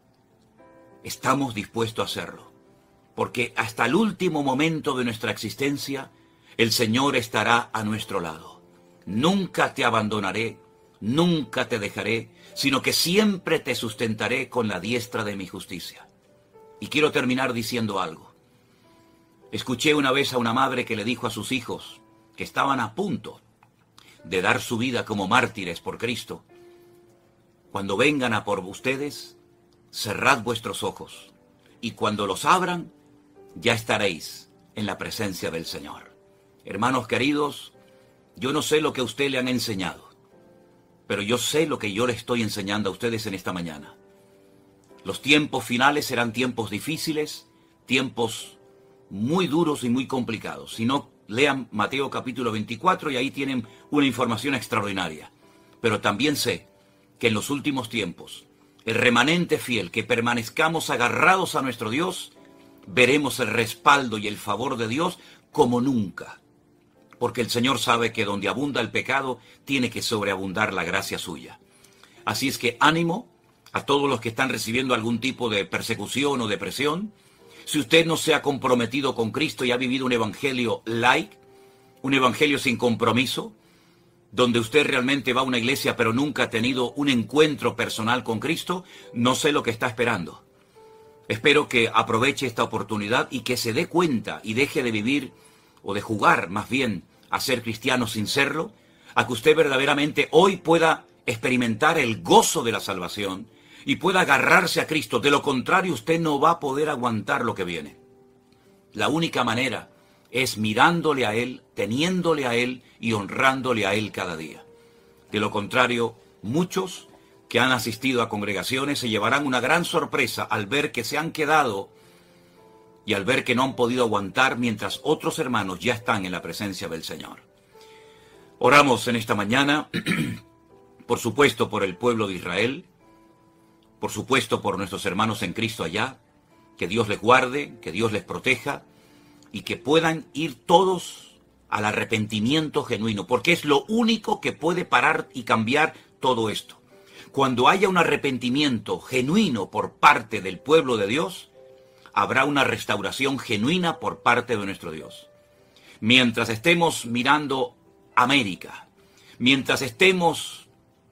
estamos dispuestos a hacerlo. Porque hasta el último momento de nuestra existencia, el Señor estará a nuestro lado. Nunca te abandonaré, nunca te dejaré, sino que siempre te sustentaré con la diestra de mi justicia. Y quiero terminar diciendo algo. Escuché una vez a una madre que le dijo a sus hijos, que estaban a punto de dar su vida como mártires por Cristo: cuando vengan a por ustedes, cerrad vuestros ojos, y cuando los abran, ya estaréis en la presencia del Señor. Hermanos queridos, yo no sé lo que a usted le han enseñado, pero yo sé lo que yo le estoy enseñando a ustedes en esta mañana. Los tiempos finales serán tiempos difíciles, tiempos muy duros y muy complicados. Si no, lean Mateo capítulo 24 y ahí tienen una información extraordinaria. Pero también sé que en los últimos tiempos, el remanente fiel, que permanezcamos agarrados a nuestro Dios, veremos el respaldo y el favor de Dios como nunca. Porque el Señor sabe que donde abunda el pecado, tiene que sobreabundar la gracia suya. Así es que ánimo a todos los que están recibiendo algún tipo de persecución o depresión. Si usted no se ha comprometido con Cristo y ha vivido un evangelio light, un evangelio sin compromiso, donde usted realmente va a una iglesia pero nunca ha tenido un encuentro personal con Cristo, no sé lo que está esperando. Espero que aproveche esta oportunidad y que se dé cuenta y deje de vivir, o de jugar más bien, a ser cristiano sin serlo, a que usted verdaderamente hoy pueda experimentar el gozo de la salvación y pueda agarrarse a Cristo. De lo contrario, usted no va a poder aguantar lo que viene. La única manera es mirándole a Él, teniéndole a Él y honrándole a Él cada día. De lo contrario, muchos que han asistido a congregaciones se llevarán una gran sorpresa al ver que se han quedado y al ver que no han podido aguantar mientras otros hermanos ya están en la presencia del Señor. Oramos en esta mañana, por supuesto por el pueblo de Israel, por supuesto por nuestros hermanos en Cristo allá, que Dios les guarde, que Dios les proteja y que puedan ir todos al arrepentimiento genuino, porque es lo único que puede parar y cambiar todo esto. Cuando haya un arrepentimiento genuino por parte del pueblo de Dios, habrá una restauración genuina por parte de nuestro Dios. Mientras estemos mirando América, mientras estemos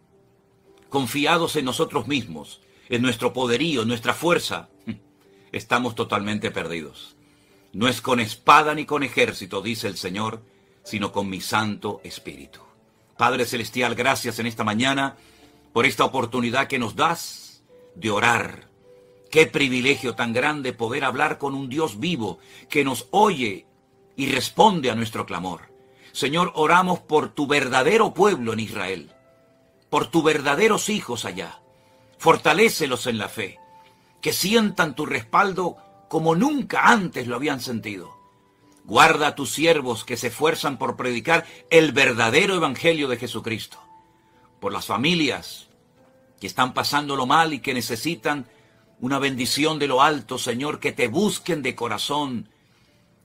confiados en nosotros mismos, en nuestro poderío, en nuestra fuerza, estamos totalmente perdidos. No es con espada ni con ejército, dice el Señor, sino con mi Santo Espíritu. Padre Celestial, gracias en esta mañana por esta oportunidad que nos das de orar. Qué privilegio tan grande poder hablar con un Dios vivo que nos oye y responde a nuestro clamor. Señor, oramos por tu verdadero pueblo en Israel, por tus verdaderos hijos allá. Fortalécelos en la fe, que sientan tu respaldo como nunca antes lo habían sentido. Guarda a tus siervos que se esfuerzan por predicar el verdadero evangelio de Jesucristo. Por las familias que están pasándolo mal y que necesitan una bendición de lo alto, Señor, que te busquen de corazón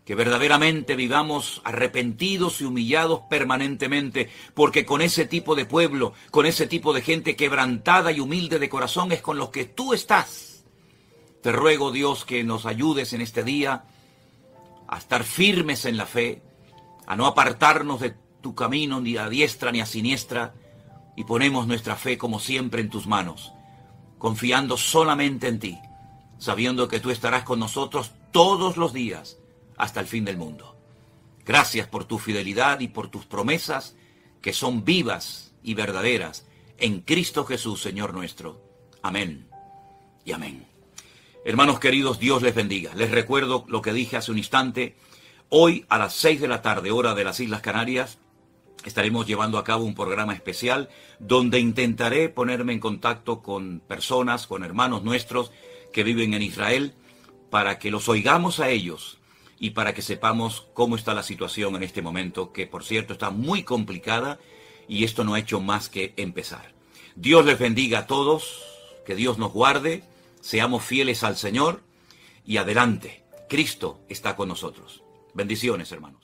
que verdaderamente vivamos arrepentidos y humillados permanentemente, porque con ese tipo de pueblo, con ese tipo de gente quebrantada y humilde de corazón es con los que tú estás. Te ruego, Dios, que nos ayudes en este día a estar firmes en la fe, a no apartarnos de tu camino ni a diestra ni a siniestra, y ponemos nuestra fe como siempre en tus manos, confiando solamente en ti, sabiendo que tú estarás con nosotros todos los días hasta el fin del mundo. Gracias por tu fidelidad y por tus promesas que son vivas y verdaderas en Cristo Jesús, Señor nuestro. Amén y amén. Hermanos queridos, Dios les bendiga. Les recuerdo lo que dije hace un instante. Hoy a las 6 de la tarde, hora de las Islas Canarias, estaremos llevando a cabo un programa especial donde intentaré ponerme en contacto con personas, con hermanos nuestros que viven en Israel, para que los oigamos a ellos y para que sepamos cómo está la situación en este momento, que por cierto está muy complicada y esto no ha hecho más que empezar. Dios les bendiga a todos, que Dios nos guarde, seamos fieles al Señor y adelante. Cristo está con nosotros. Bendiciones, hermanos.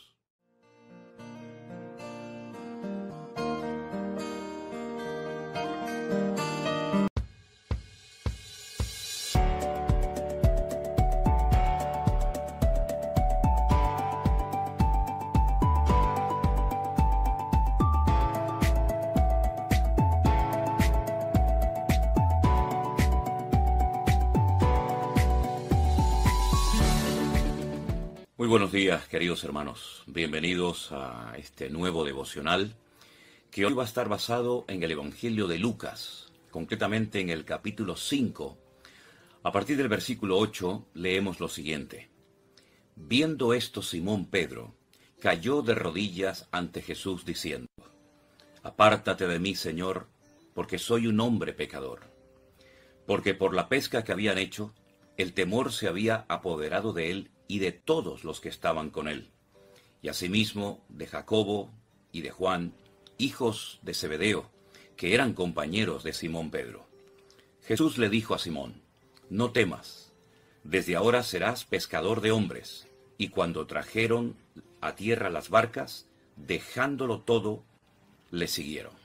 Muy buenos días, queridos hermanos. Bienvenidos a este nuevo devocional que hoy va a estar basado en el Evangelio de Lucas, concretamente en el capítulo 5. A partir del versículo 8 leemos lo siguiente. Viendo esto, Simón Pedro cayó de rodillas ante Jesús diciendo: Apártate de mí, Señor, porque soy un hombre pecador. Porque por la pesca que habían hecho, el temor se había apoderado de él y de todos los que estaban con él, y asimismo de Jacobo y de Juan, hijos de Zebedeo, que eran compañeros de Simón Pedro. Jesús le dijo a Simón: No temas, desde ahora serás pescador de hombres. Y cuando trajeron a tierra las barcas, dejándolo todo, le siguieron.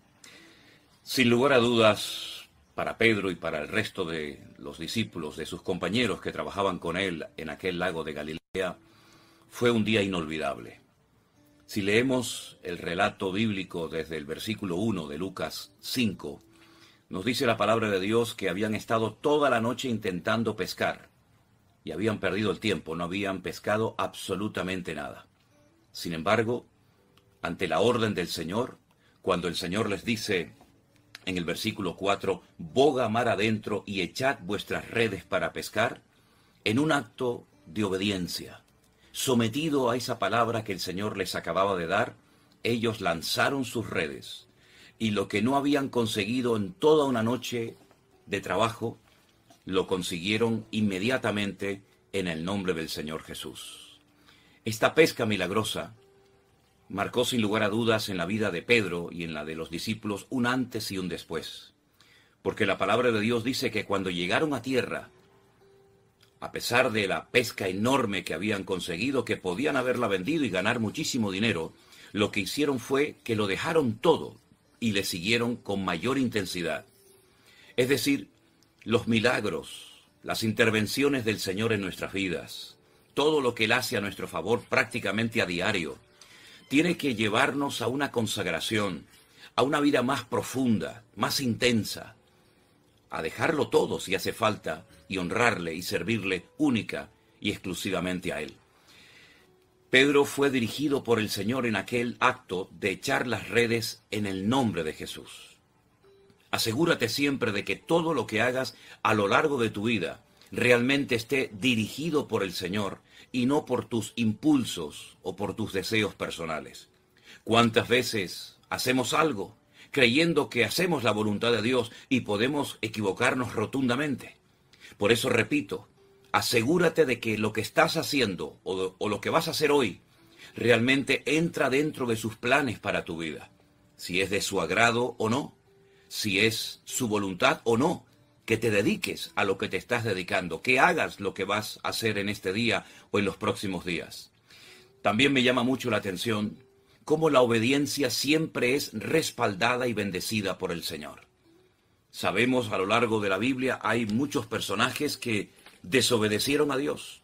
Sin lugar a dudas, para Pedro y para el resto de los discípulos, de sus compañeros que trabajaban con él en aquel lago de Galilea, fue un día inolvidable. Si leemos el relato bíblico desde el versículo 1 de Lucas 5, nos dice la palabra de Dios que habían estado toda la noche intentando pescar y habían perdido el tiempo, no habían pescado absolutamente nada. Sin embargo, ante la orden del Señor, cuando el Señor les dice en el versículo 4, boga mar adentro y echad vuestras redes para pescar, en un acto de obediencia, sometido a esa palabra que el Señor les acababa de dar, ellos lanzaron sus redes, y lo que no habían conseguido en toda una noche de trabajo, lo consiguieron inmediatamente en el nombre del Señor Jesús. Esta pesca milagrosa marcó sin lugar a dudas en la vida de Pedro y en la de los discípulos un antes y un después. Porque la palabra de Dios dice que cuando llegaron a tierra, a pesar de la pesca enorme que habían conseguido, que podían haberla vendido y ganar muchísimo dinero, lo que hicieron fue que lo dejaron todo y le siguieron con mayor intensidad. Es decir, los milagros, las intervenciones del Señor en nuestras vidas, todo lo que Él hace a nuestro favor prácticamente a diario, tiene que llevarnos a una consagración, a una vida más profunda, más intensa, a dejarlo todo si hace falta y honrarle y servirle única y exclusivamente a Él. Pedro fue dirigido por el Señor en aquel acto de echar las redes en el nombre de Jesús. Asegúrate siempre de que todo lo que hagas a lo largo de tu vida realmente esté dirigido por el Señor y no por tus impulsos o por tus deseos personales. ¿Cuántas veces hacemos algo creyendo que hacemos la voluntad de Dios y podemos equivocarnos rotundamente? Por eso repito, asegúrate de que lo que estás haciendo o lo que vas a hacer hoy realmente entra dentro de sus planes para tu vida. Si es de su agrado o no, si es su voluntad o no, que te dediques a lo que te estás dedicando, que hagas lo que vas a hacer en este día o en los próximos días. También me llama mucho la atención cómo la obediencia siempre es respaldada y bendecida por el Señor. Sabemos a lo largo de la Biblia hay muchos personajes que desobedecieron a Dios,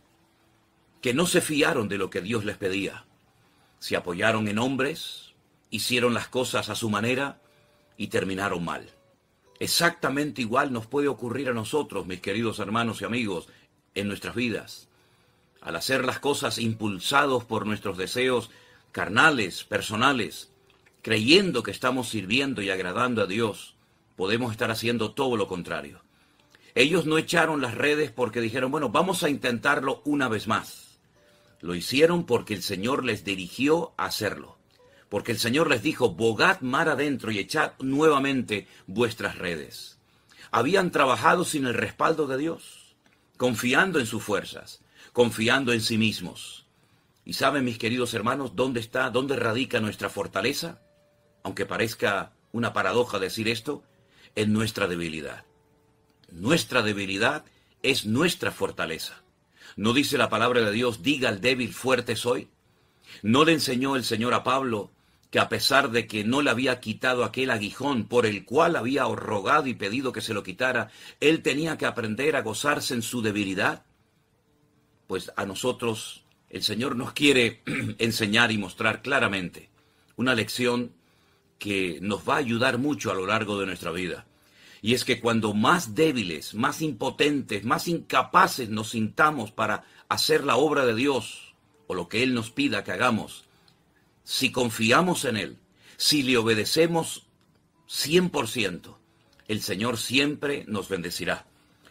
que no se fiaron de lo que Dios les pedía. Se apoyaron en hombres, hicieron las cosas a su manera y terminaron mal. Exactamente igual nos puede ocurrir a nosotros, mis queridos hermanos y amigos, en nuestras vidas. Al hacer las cosas impulsados por nuestros deseos carnales, personales, creyendo que estamos sirviendo y agradando a Dios, podemos estar haciendo todo lo contrario. Ellos no echaron las redes porque dijeron, bueno, vamos a intentarlo una vez más. Lo hicieron porque el Señor les dirigió a hacerlo. Porque el Señor les dijo, bogad mar adentro y echad nuevamente vuestras redes. Habían trabajado sin el respaldo de Dios, confiando en sus fuerzas, confiando en sí mismos. ¿Y saben, mis queridos hermanos, dónde radica nuestra fortaleza? Aunque parezca una paradoja decir esto, en nuestra debilidad. Nuestra debilidad es nuestra fortaleza. ¿No dice la palabra de Dios, diga al débil, fuerte soy? ¿No le enseñó el Señor a Pablo que a pesar de que no le había quitado aquel aguijón por el cual había rogado y pedido que se lo quitara, él tenía que aprender a gozarse en su debilidad? Pues a nosotros el Señor nos quiere enseñar y mostrar claramente una lección que nos va a ayudar mucho a lo largo de nuestra vida. Y es que cuando más débiles, más impotentes, más incapaces nos sintamos para hacer la obra de Dios o lo que Él nos pida que hagamos, si confiamos en Él, si le obedecemos 100%, el Señor siempre nos bendecirá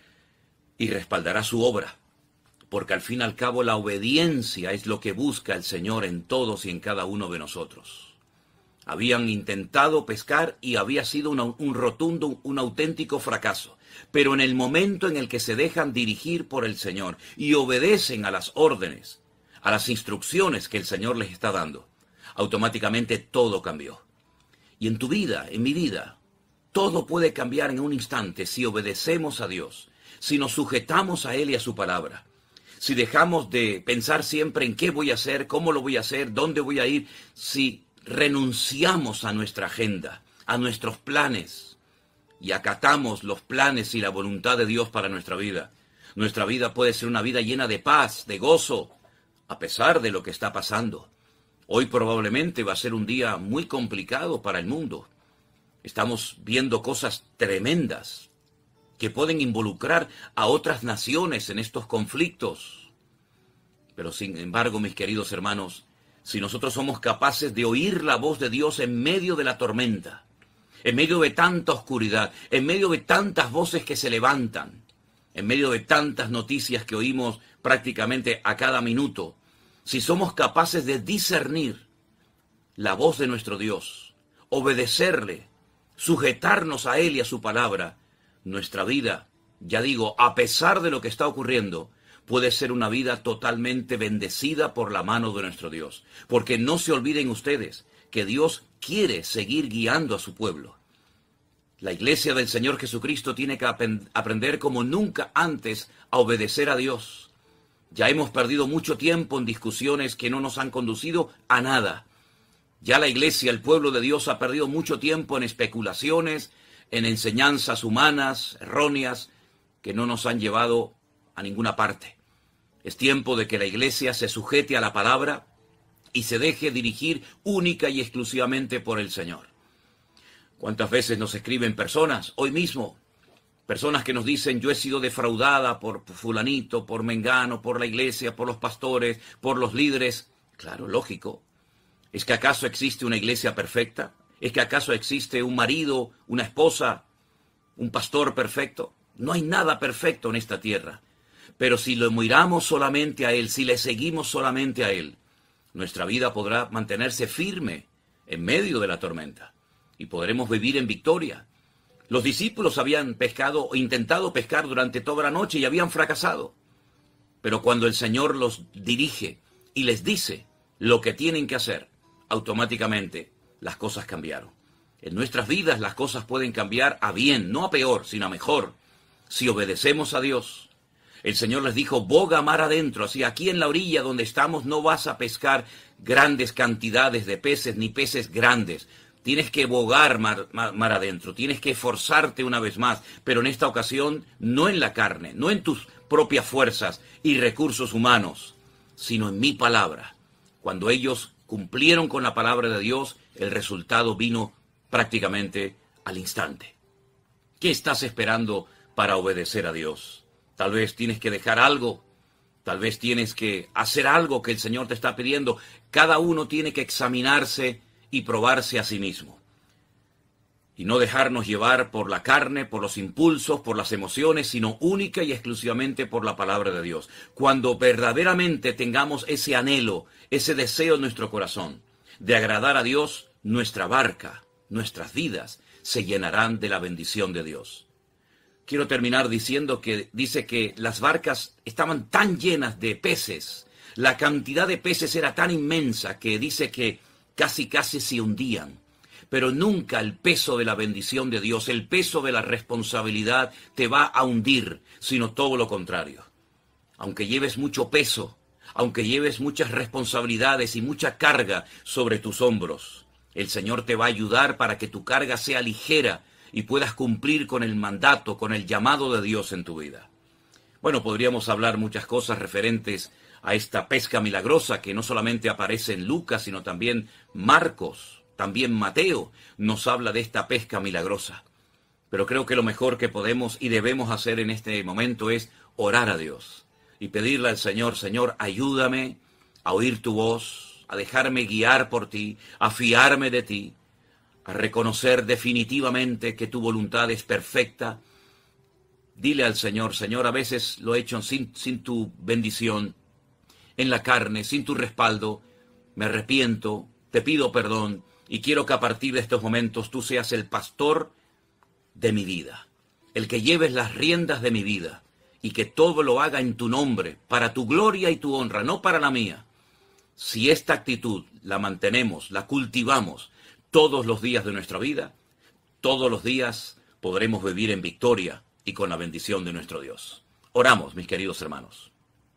y respaldará su obra, porque al fin y al cabo la obediencia es lo que busca el Señor en todos y en cada uno de nosotros. Habían intentado pescar y había sido un rotundo, un auténtico fracaso. Pero en el momento en el que se dejan dirigir por el Señor y obedecen a las órdenes, a las instrucciones que el Señor les está dando, automáticamente todo cambió. Y en tu vida, en mi vida, todo puede cambiar en un instante si obedecemos a Dios, si nos sujetamos a Él y a su palabra, si dejamos de pensar siempre en qué voy a hacer, cómo lo voy a hacer, dónde voy a ir, si renunciamos a nuestra agenda, a nuestros planes y acatamos los planes y la voluntad de Dios para nuestra vida. Nuestra vida puede ser una vida llena de paz, de gozo, a pesar de lo que está pasando. Hoy probablemente va a ser un día muy complicado para el mundo. Estamos viendo cosas tremendas que pueden involucrar a otras naciones en estos conflictos. Pero sin embargo, mis queridos hermanos, si nosotros somos capaces de oír la voz de Dios en medio de la tormenta, en medio de tanta oscuridad, en medio de tantas voces que se levantan, en medio de tantas noticias que oímos prácticamente a cada minuto, si somos capaces de discernir la voz de nuestro Dios, obedecerle, sujetarnos a Él y a su palabra, nuestra vida, ya digo, a pesar de lo que está ocurriendo, puede ser una vida totalmente bendecida por la mano de nuestro Dios. Porque no se olviden ustedes que Dios quiere seguir guiando a su pueblo. La iglesia del Señor Jesucristo tiene que aprender como nunca antes a obedecer a Dios. Ya hemos perdido mucho tiempo en discusiones que no nos han conducido a nada. Ya la iglesia, el pueblo de Dios, ha perdido mucho tiempo en especulaciones, en enseñanzas humanas, erróneas, que no nos han llevado a ninguna parte. Es tiempo de que la iglesia se sujete a la palabra y se deje dirigir única y exclusivamente por el Señor. ¿Cuántas veces nos escriben personas, hoy mismo, personas que nos dicen, yo he sido defraudada por fulanito, por mengano, por la iglesia, por los pastores, por los líderes? Claro, lógico. ¿Es que acaso existe una iglesia perfecta? ¿Es que acaso existe un marido, una esposa, un pastor perfecto? No hay nada perfecto en esta tierra. Pero si lo miramos solamente a Él, si le seguimos solamente a Él, nuestra vida podrá mantenerse firme en medio de la tormenta y podremos vivir en victoria. Los discípulos habían pescado o intentado pescar durante toda la noche y habían fracasado. Pero cuando el Señor los dirige y les dice lo que tienen que hacer, automáticamente las cosas cambiaron. En nuestras vidas las cosas pueden cambiar a bien, no a peor, sino a mejor, si obedecemos a Dios. El Señor les dijo, boga mar adentro, así aquí en la orilla donde estamos no vas a pescar grandes cantidades de peces, ni peces grandes. Tienes que bogar mar adentro, tienes que esforzarte una vez más, pero en esta ocasión no en la carne, no en tus propias fuerzas y recursos humanos, sino en mi palabra. Cuando ellos cumplieron con la palabra de Dios, el resultado vino prácticamente al instante. ¿Qué estás esperando para obedecer a Dios? Tal vez tienes que dejar algo, tal vez tienes que hacer algo que el Señor te está pidiendo. Cada uno tiene que examinarse y probarse a sí mismo. Y no dejarnos llevar por la carne, por los impulsos, por las emociones, sino única y exclusivamente por la palabra de Dios. Cuando verdaderamente tengamos ese anhelo, ese deseo en nuestro corazón de agradar a Dios, nuestra barca, nuestras vidas se llenarán de la bendición de Dios. Quiero terminar diciendo que dice que las barcas estaban tan llenas de peces, la cantidad de peces era tan inmensa que dice que casi se hundían. Pero nunca el peso de la bendición de Dios, el peso de la responsabilidad te va a hundir, sino todo lo contrario. Aunque lleves mucho peso, aunque lleves muchas responsabilidades y mucha carga sobre tus hombros, el Señor te va a ayudar para que tu carga sea ligera y puedas cumplir con el mandato, con el llamado de Dios en tu vida. Bueno, podríamos hablar muchas cosas referentes a esta pesca milagrosa que no solamente aparece en Lucas, sino también Marcos. También Mateo nos habla de esta pesca milagrosa. Pero creo que lo mejor que podemos y debemos hacer en este momento es orar a Dios y pedirle al Señor, Señor, ayúdame a oír tu voz, a dejarme guiar por ti, a fiarme de ti, a reconocer definitivamente que tu voluntad es perfecta. Dile al Señor, Señor, a veces lo he hecho sin tu bendición, en la carne, sin tu respaldo. Me arrepiento, te pido perdón. Y quiero que a partir de estos momentos tú seas el pastor de mi vida, el que lleves las riendas de mi vida y que todo lo haga en tu nombre, para tu gloria y tu honra, no para la mía. Si esta actitud la mantenemos, la cultivamos todos los días de nuestra vida, todos los días podremos vivir en victoria y con la bendición de nuestro Dios. Oramos, mis queridos hermanos.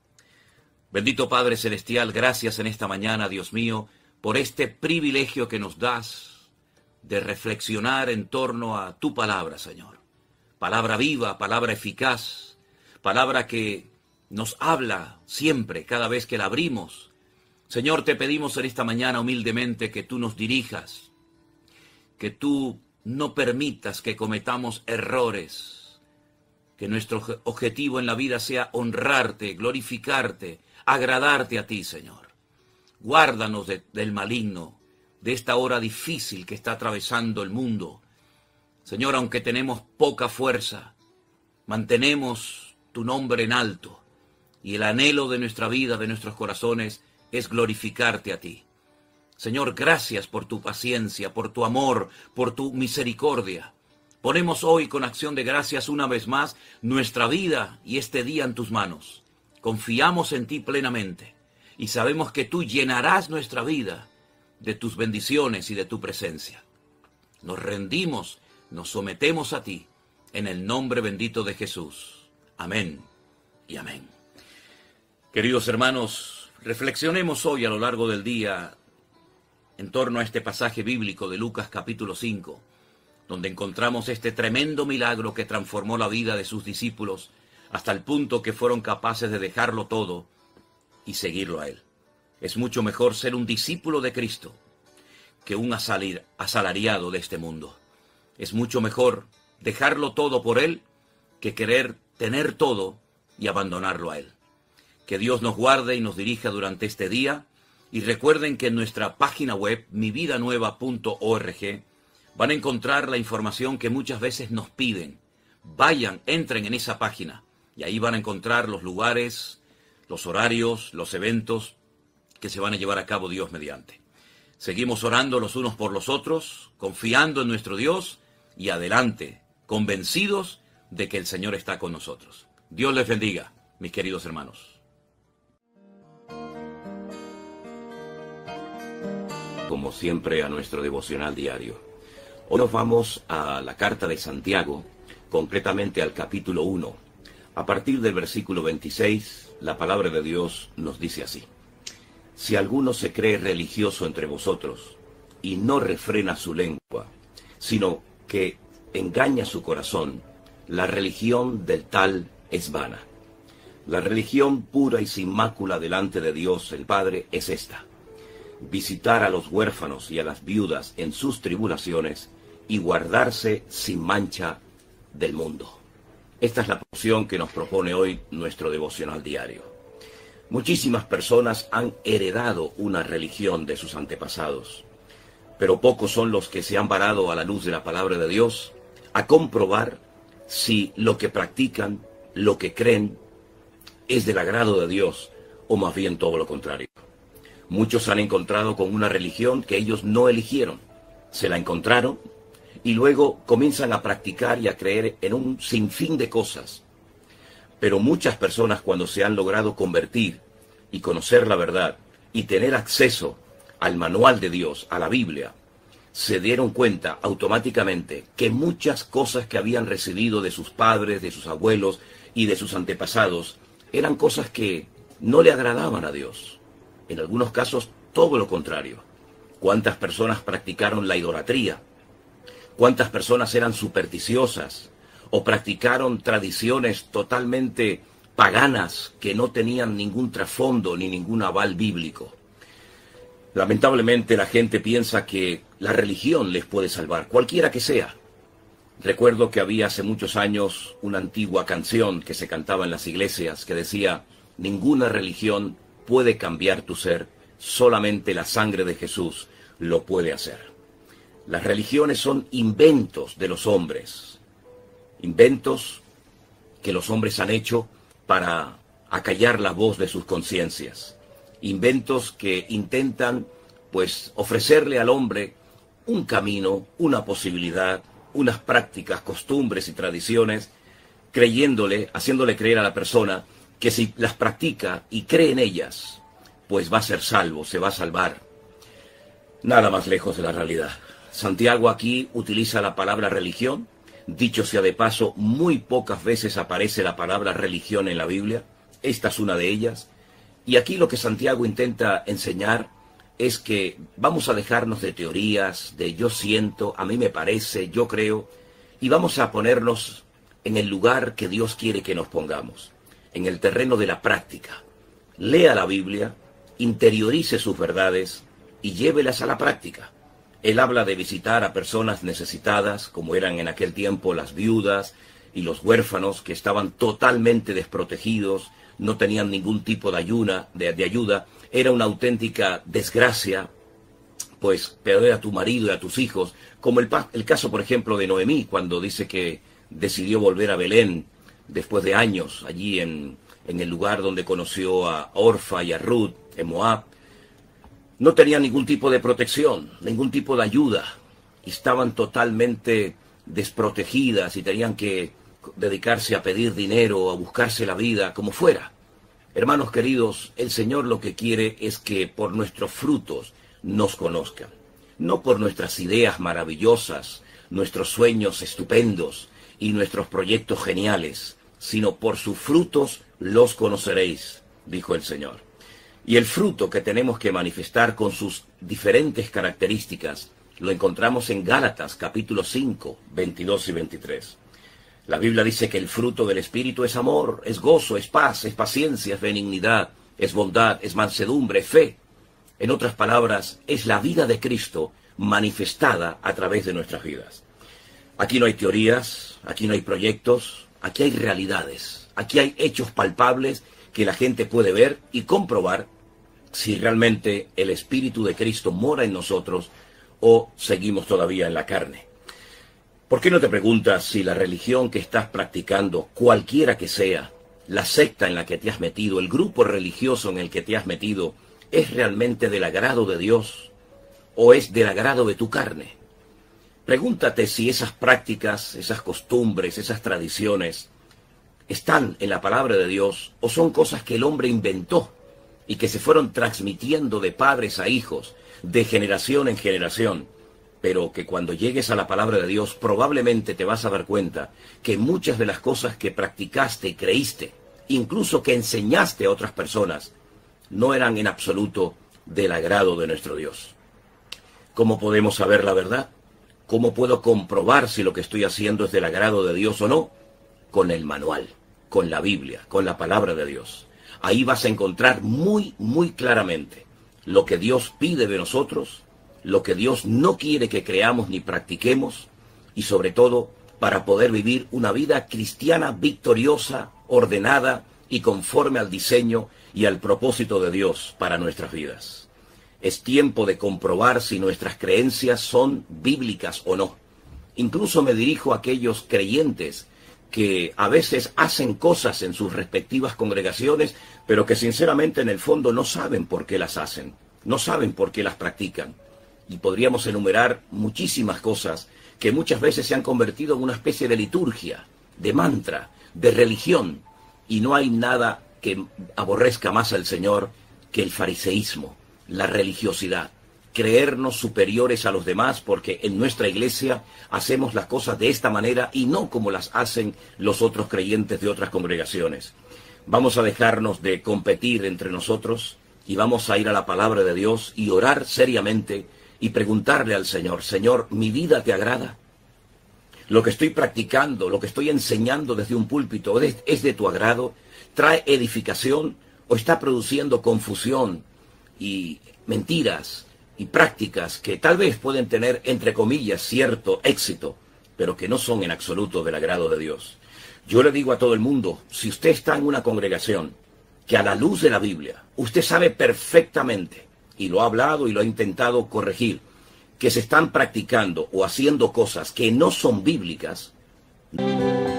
Bendito Padre Celestial, gracias en esta mañana, Dios mío, por este privilegio que nos das de reflexionar en torno a tu palabra, Señor. Palabra viva, palabra eficaz, palabra que nos habla siempre, cada vez que la abrimos. Señor, te pedimos en esta mañana humildemente que tú nos dirijas, que tú no permitas que cometamos errores, que nuestro objetivo en la vida sea honrarte, glorificarte, agradarte a ti, Señor. Guárdanos del maligno, de esta hora difícil que está atravesando el mundo. Señor, aunque tenemos poca fuerza, mantenemos tu nombre en alto. Y el anhelo de nuestra vida, de nuestros corazones, es glorificarte a ti. Señor, gracias por tu paciencia, por tu amor, por tu misericordia. Ponemos hoy con acción de gracias una vez más nuestra vida y este día en tus manos. Confiamos en ti plenamente. Y sabemos que tú llenarás nuestra vida de tus bendiciones y de tu presencia. Nos rendimos, nos sometemos a ti, en el nombre bendito de Jesús. Amén y amén. Queridos hermanos, reflexionemos hoy a lo largo del día en torno a este pasaje bíblico de Lucas capítulo 5, donde encontramos este tremendo milagro que transformó la vida de sus discípulos hasta el punto que fueron capaces de dejarlo todo y seguirlo a él. Es mucho mejor ser un discípulo de Cristo que un asalariado de este mundo. Es mucho mejor dejarlo todo por él que querer tener todo y abandonarlo a él. Que Dios nos guarde y nos dirija durante este día. Y recuerden que en nuestra página web, mividanueva.org, van a encontrar la información que muchas veces nos piden. Vayan, entren en esa página y ahí van a encontrar los lugares, los horarios, los eventos que se van a llevar a cabo Dios mediante. Seguimos orando los unos por los otros, confiando en nuestro Dios y adelante, convencidos de que el Señor está con nosotros. Dios les bendiga, mis queridos hermanos. Como siempre, a nuestro devocional diario. Hoy nos vamos a la carta de Santiago, concretamente al capítulo 1. A partir del versículo 26, la palabra de Dios nos dice así: si alguno se cree religioso entre vosotros y no refrena su lengua, sino que engaña su corazón, la religión del tal es vana. La religión pura y sin mácula delante de Dios el Padre es esta: visitar a los huérfanos y a las viudas en sus tribulaciones y guardarse sin mancha del mundo. Esta es la porción que nos propone hoy nuestro devocional diario. Muchísimas personas han heredado una religión de sus antepasados, pero pocos son los que se han parado a la luz de la palabra de Dios a comprobar si lo que practican, lo que creen, es del agrado de Dios o más bien todo lo contrario. Muchos se han encontrado con una religión que ellos no eligieron, se la encontraron y luego comienzan a practicar y a creer en un sinfín de cosas. Pero muchas personas, cuando se han logrado convertir y conocer la verdad y tener acceso al manual de Dios, a la Biblia, se dieron cuenta automáticamente que muchas cosas que habían recibido de sus padres, de sus abuelos y de sus antepasados eran cosas que no le agradaban a Dios. En algunos casos, todo lo contrario. ¿Cuántas personas practicaron la idolatría? ¿Cuántas personas eran supersticiosas o practicaron tradiciones totalmente paganas que no tenían ningún trasfondo ni ningún aval bíblico? Lamentablemente la gente piensa que la religión les puede salvar, cualquiera que sea. Recuerdo que había hace muchos años una antigua canción que se cantaba en las iglesias que decía: ninguna religión puede cambiar tu ser, solamente la sangre de Jesús lo puede hacer. Las religiones son inventos de los hombres, inventos que los hombres han hecho para acallar la voz de sus conciencias, inventos que intentan, pues, ofrecerle al hombre un camino, una posibilidad, unas prácticas, costumbres y tradiciones, creyéndole, haciéndole creer a la persona que si las practica y cree en ellas, pues va a ser salvo, se va a salvar. Nada más lejos de la realidad. Santiago aquí utiliza la palabra religión. Dicho sea de paso, muy pocas veces aparece la palabra religión en la Biblia. Esta es una de ellas. Y aquí lo que Santiago intenta enseñar es que vamos a dejarnos de teorías, de yo siento, a mí me parece, yo creo, y vamos a ponernos en el lugar que Dios quiere que nos pongamos, en el terreno de la práctica. Lea la Biblia, interiorice sus verdades y llévelas a la práctica. Él habla de visitar a personas necesitadas, como eran en aquel tiempo las viudas y los huérfanos, que estaban totalmente desprotegidos, no tenían ningún tipo de ayuda. Era una auténtica desgracia, pues, perder a tu marido y a tus hijos, como el caso, por ejemplo, de Noemí, cuando dice que decidió volver a Belén después de años, allí en el lugar donde conoció a Orfa y a Ruth, en Moab. No tenían ningún tipo de protección, ningún tipo de ayuda. Estaban totalmente desprotegidas y tenían que dedicarse a pedir dinero, a buscarse la vida, como fuera. Hermanos queridos, el Señor lo que quiere es que por nuestros frutos nos conozcan. No por nuestras ideas maravillosas, nuestros sueños estupendos y nuestros proyectos geniales, sino por sus frutos los conoceréis, dijo el Señor. Y el fruto que tenemos que manifestar con sus diferentes características lo encontramos en Gálatas capítulo 5, 22 y 23. La Biblia dice que el fruto del Espíritu es amor, es gozo, es paz, es paciencia, es benignidad, es bondad, es mansedumbre, es fe. En otras palabras, es la vida de Cristo manifestada a través de nuestras vidas. Aquí no hay teorías, aquí no hay proyectos, aquí hay realidades, aquí hay hechos palpables que la gente puede ver y comprobar si realmente el Espíritu de Cristo mora en nosotros o seguimos todavía en la carne. ¿Por qué no te preguntas si la religión que estás practicando, cualquiera que sea, la secta en la que te has metido, el grupo religioso en el que te has metido, es realmente del agrado de Dios o es del agrado de tu carne? Pregúntate si esas prácticas, esas costumbres, esas tradiciones están en la palabra de Dios o son cosas que el hombre inventó y que se fueron transmitiendo de padres a hijos, de generación en generación, pero que cuando llegues a la palabra de Dios probablemente te vas a dar cuenta que muchas de las cosas que practicaste y creíste, incluso que enseñaste a otras personas, no eran en absoluto del agrado de nuestro Dios. ¿Cómo podemos saber la verdad? ¿Cómo puedo comprobar si lo que estoy haciendo es del agrado de Dios o no? Con el manual, con la Biblia, con la palabra de Dios. Ahí vas a encontrar muy claramente lo que Dios pide de nosotros, lo que Dios no quiere que creamos ni practiquemos, y sobre todo para poder vivir una vida cristiana victoriosa, ordenada y conforme al diseño y al propósito de Dios para nuestras vidas. Es tiempo de comprobar si nuestras creencias son bíblicas o no. Incluso me dirijo a aquellos creyentes que a veces hacen cosas en sus respectivas congregaciones, pero que sinceramente en el fondo no saben por qué las hacen, no saben por qué las practican. Y podríamos enumerar muchísimas cosas que muchas veces se han convertido en una especie de liturgia, de mantra, de religión, y no hay nada que aborrezca más al Señor que el fariseísmo, la religiosidad, creernos superiores a los demás porque en nuestra iglesia hacemos las cosas de esta manera y no como las hacen los otros creyentes de otras congregaciones. Vamos a dejarnos de competir entre nosotros y vamos a ir a la palabra de Dios y orar seriamente y preguntarle al Señor: Señor, ¿mi vida te agrada? ¿Lo que estoy practicando, lo que estoy enseñando desde un púlpito es de tu agrado? ¿Trae edificación o está produciendo confusión y mentiras y prácticas que tal vez pueden tener, entre comillas, cierto éxito, pero que no son en absoluto del agrado de Dios? Yo le digo a todo el mundo, si usted está en una congregación que a la luz de la Biblia, usted sabe perfectamente, y lo ha hablado y lo ha intentado corregir, que se están practicando o haciendo cosas que no son bíblicas,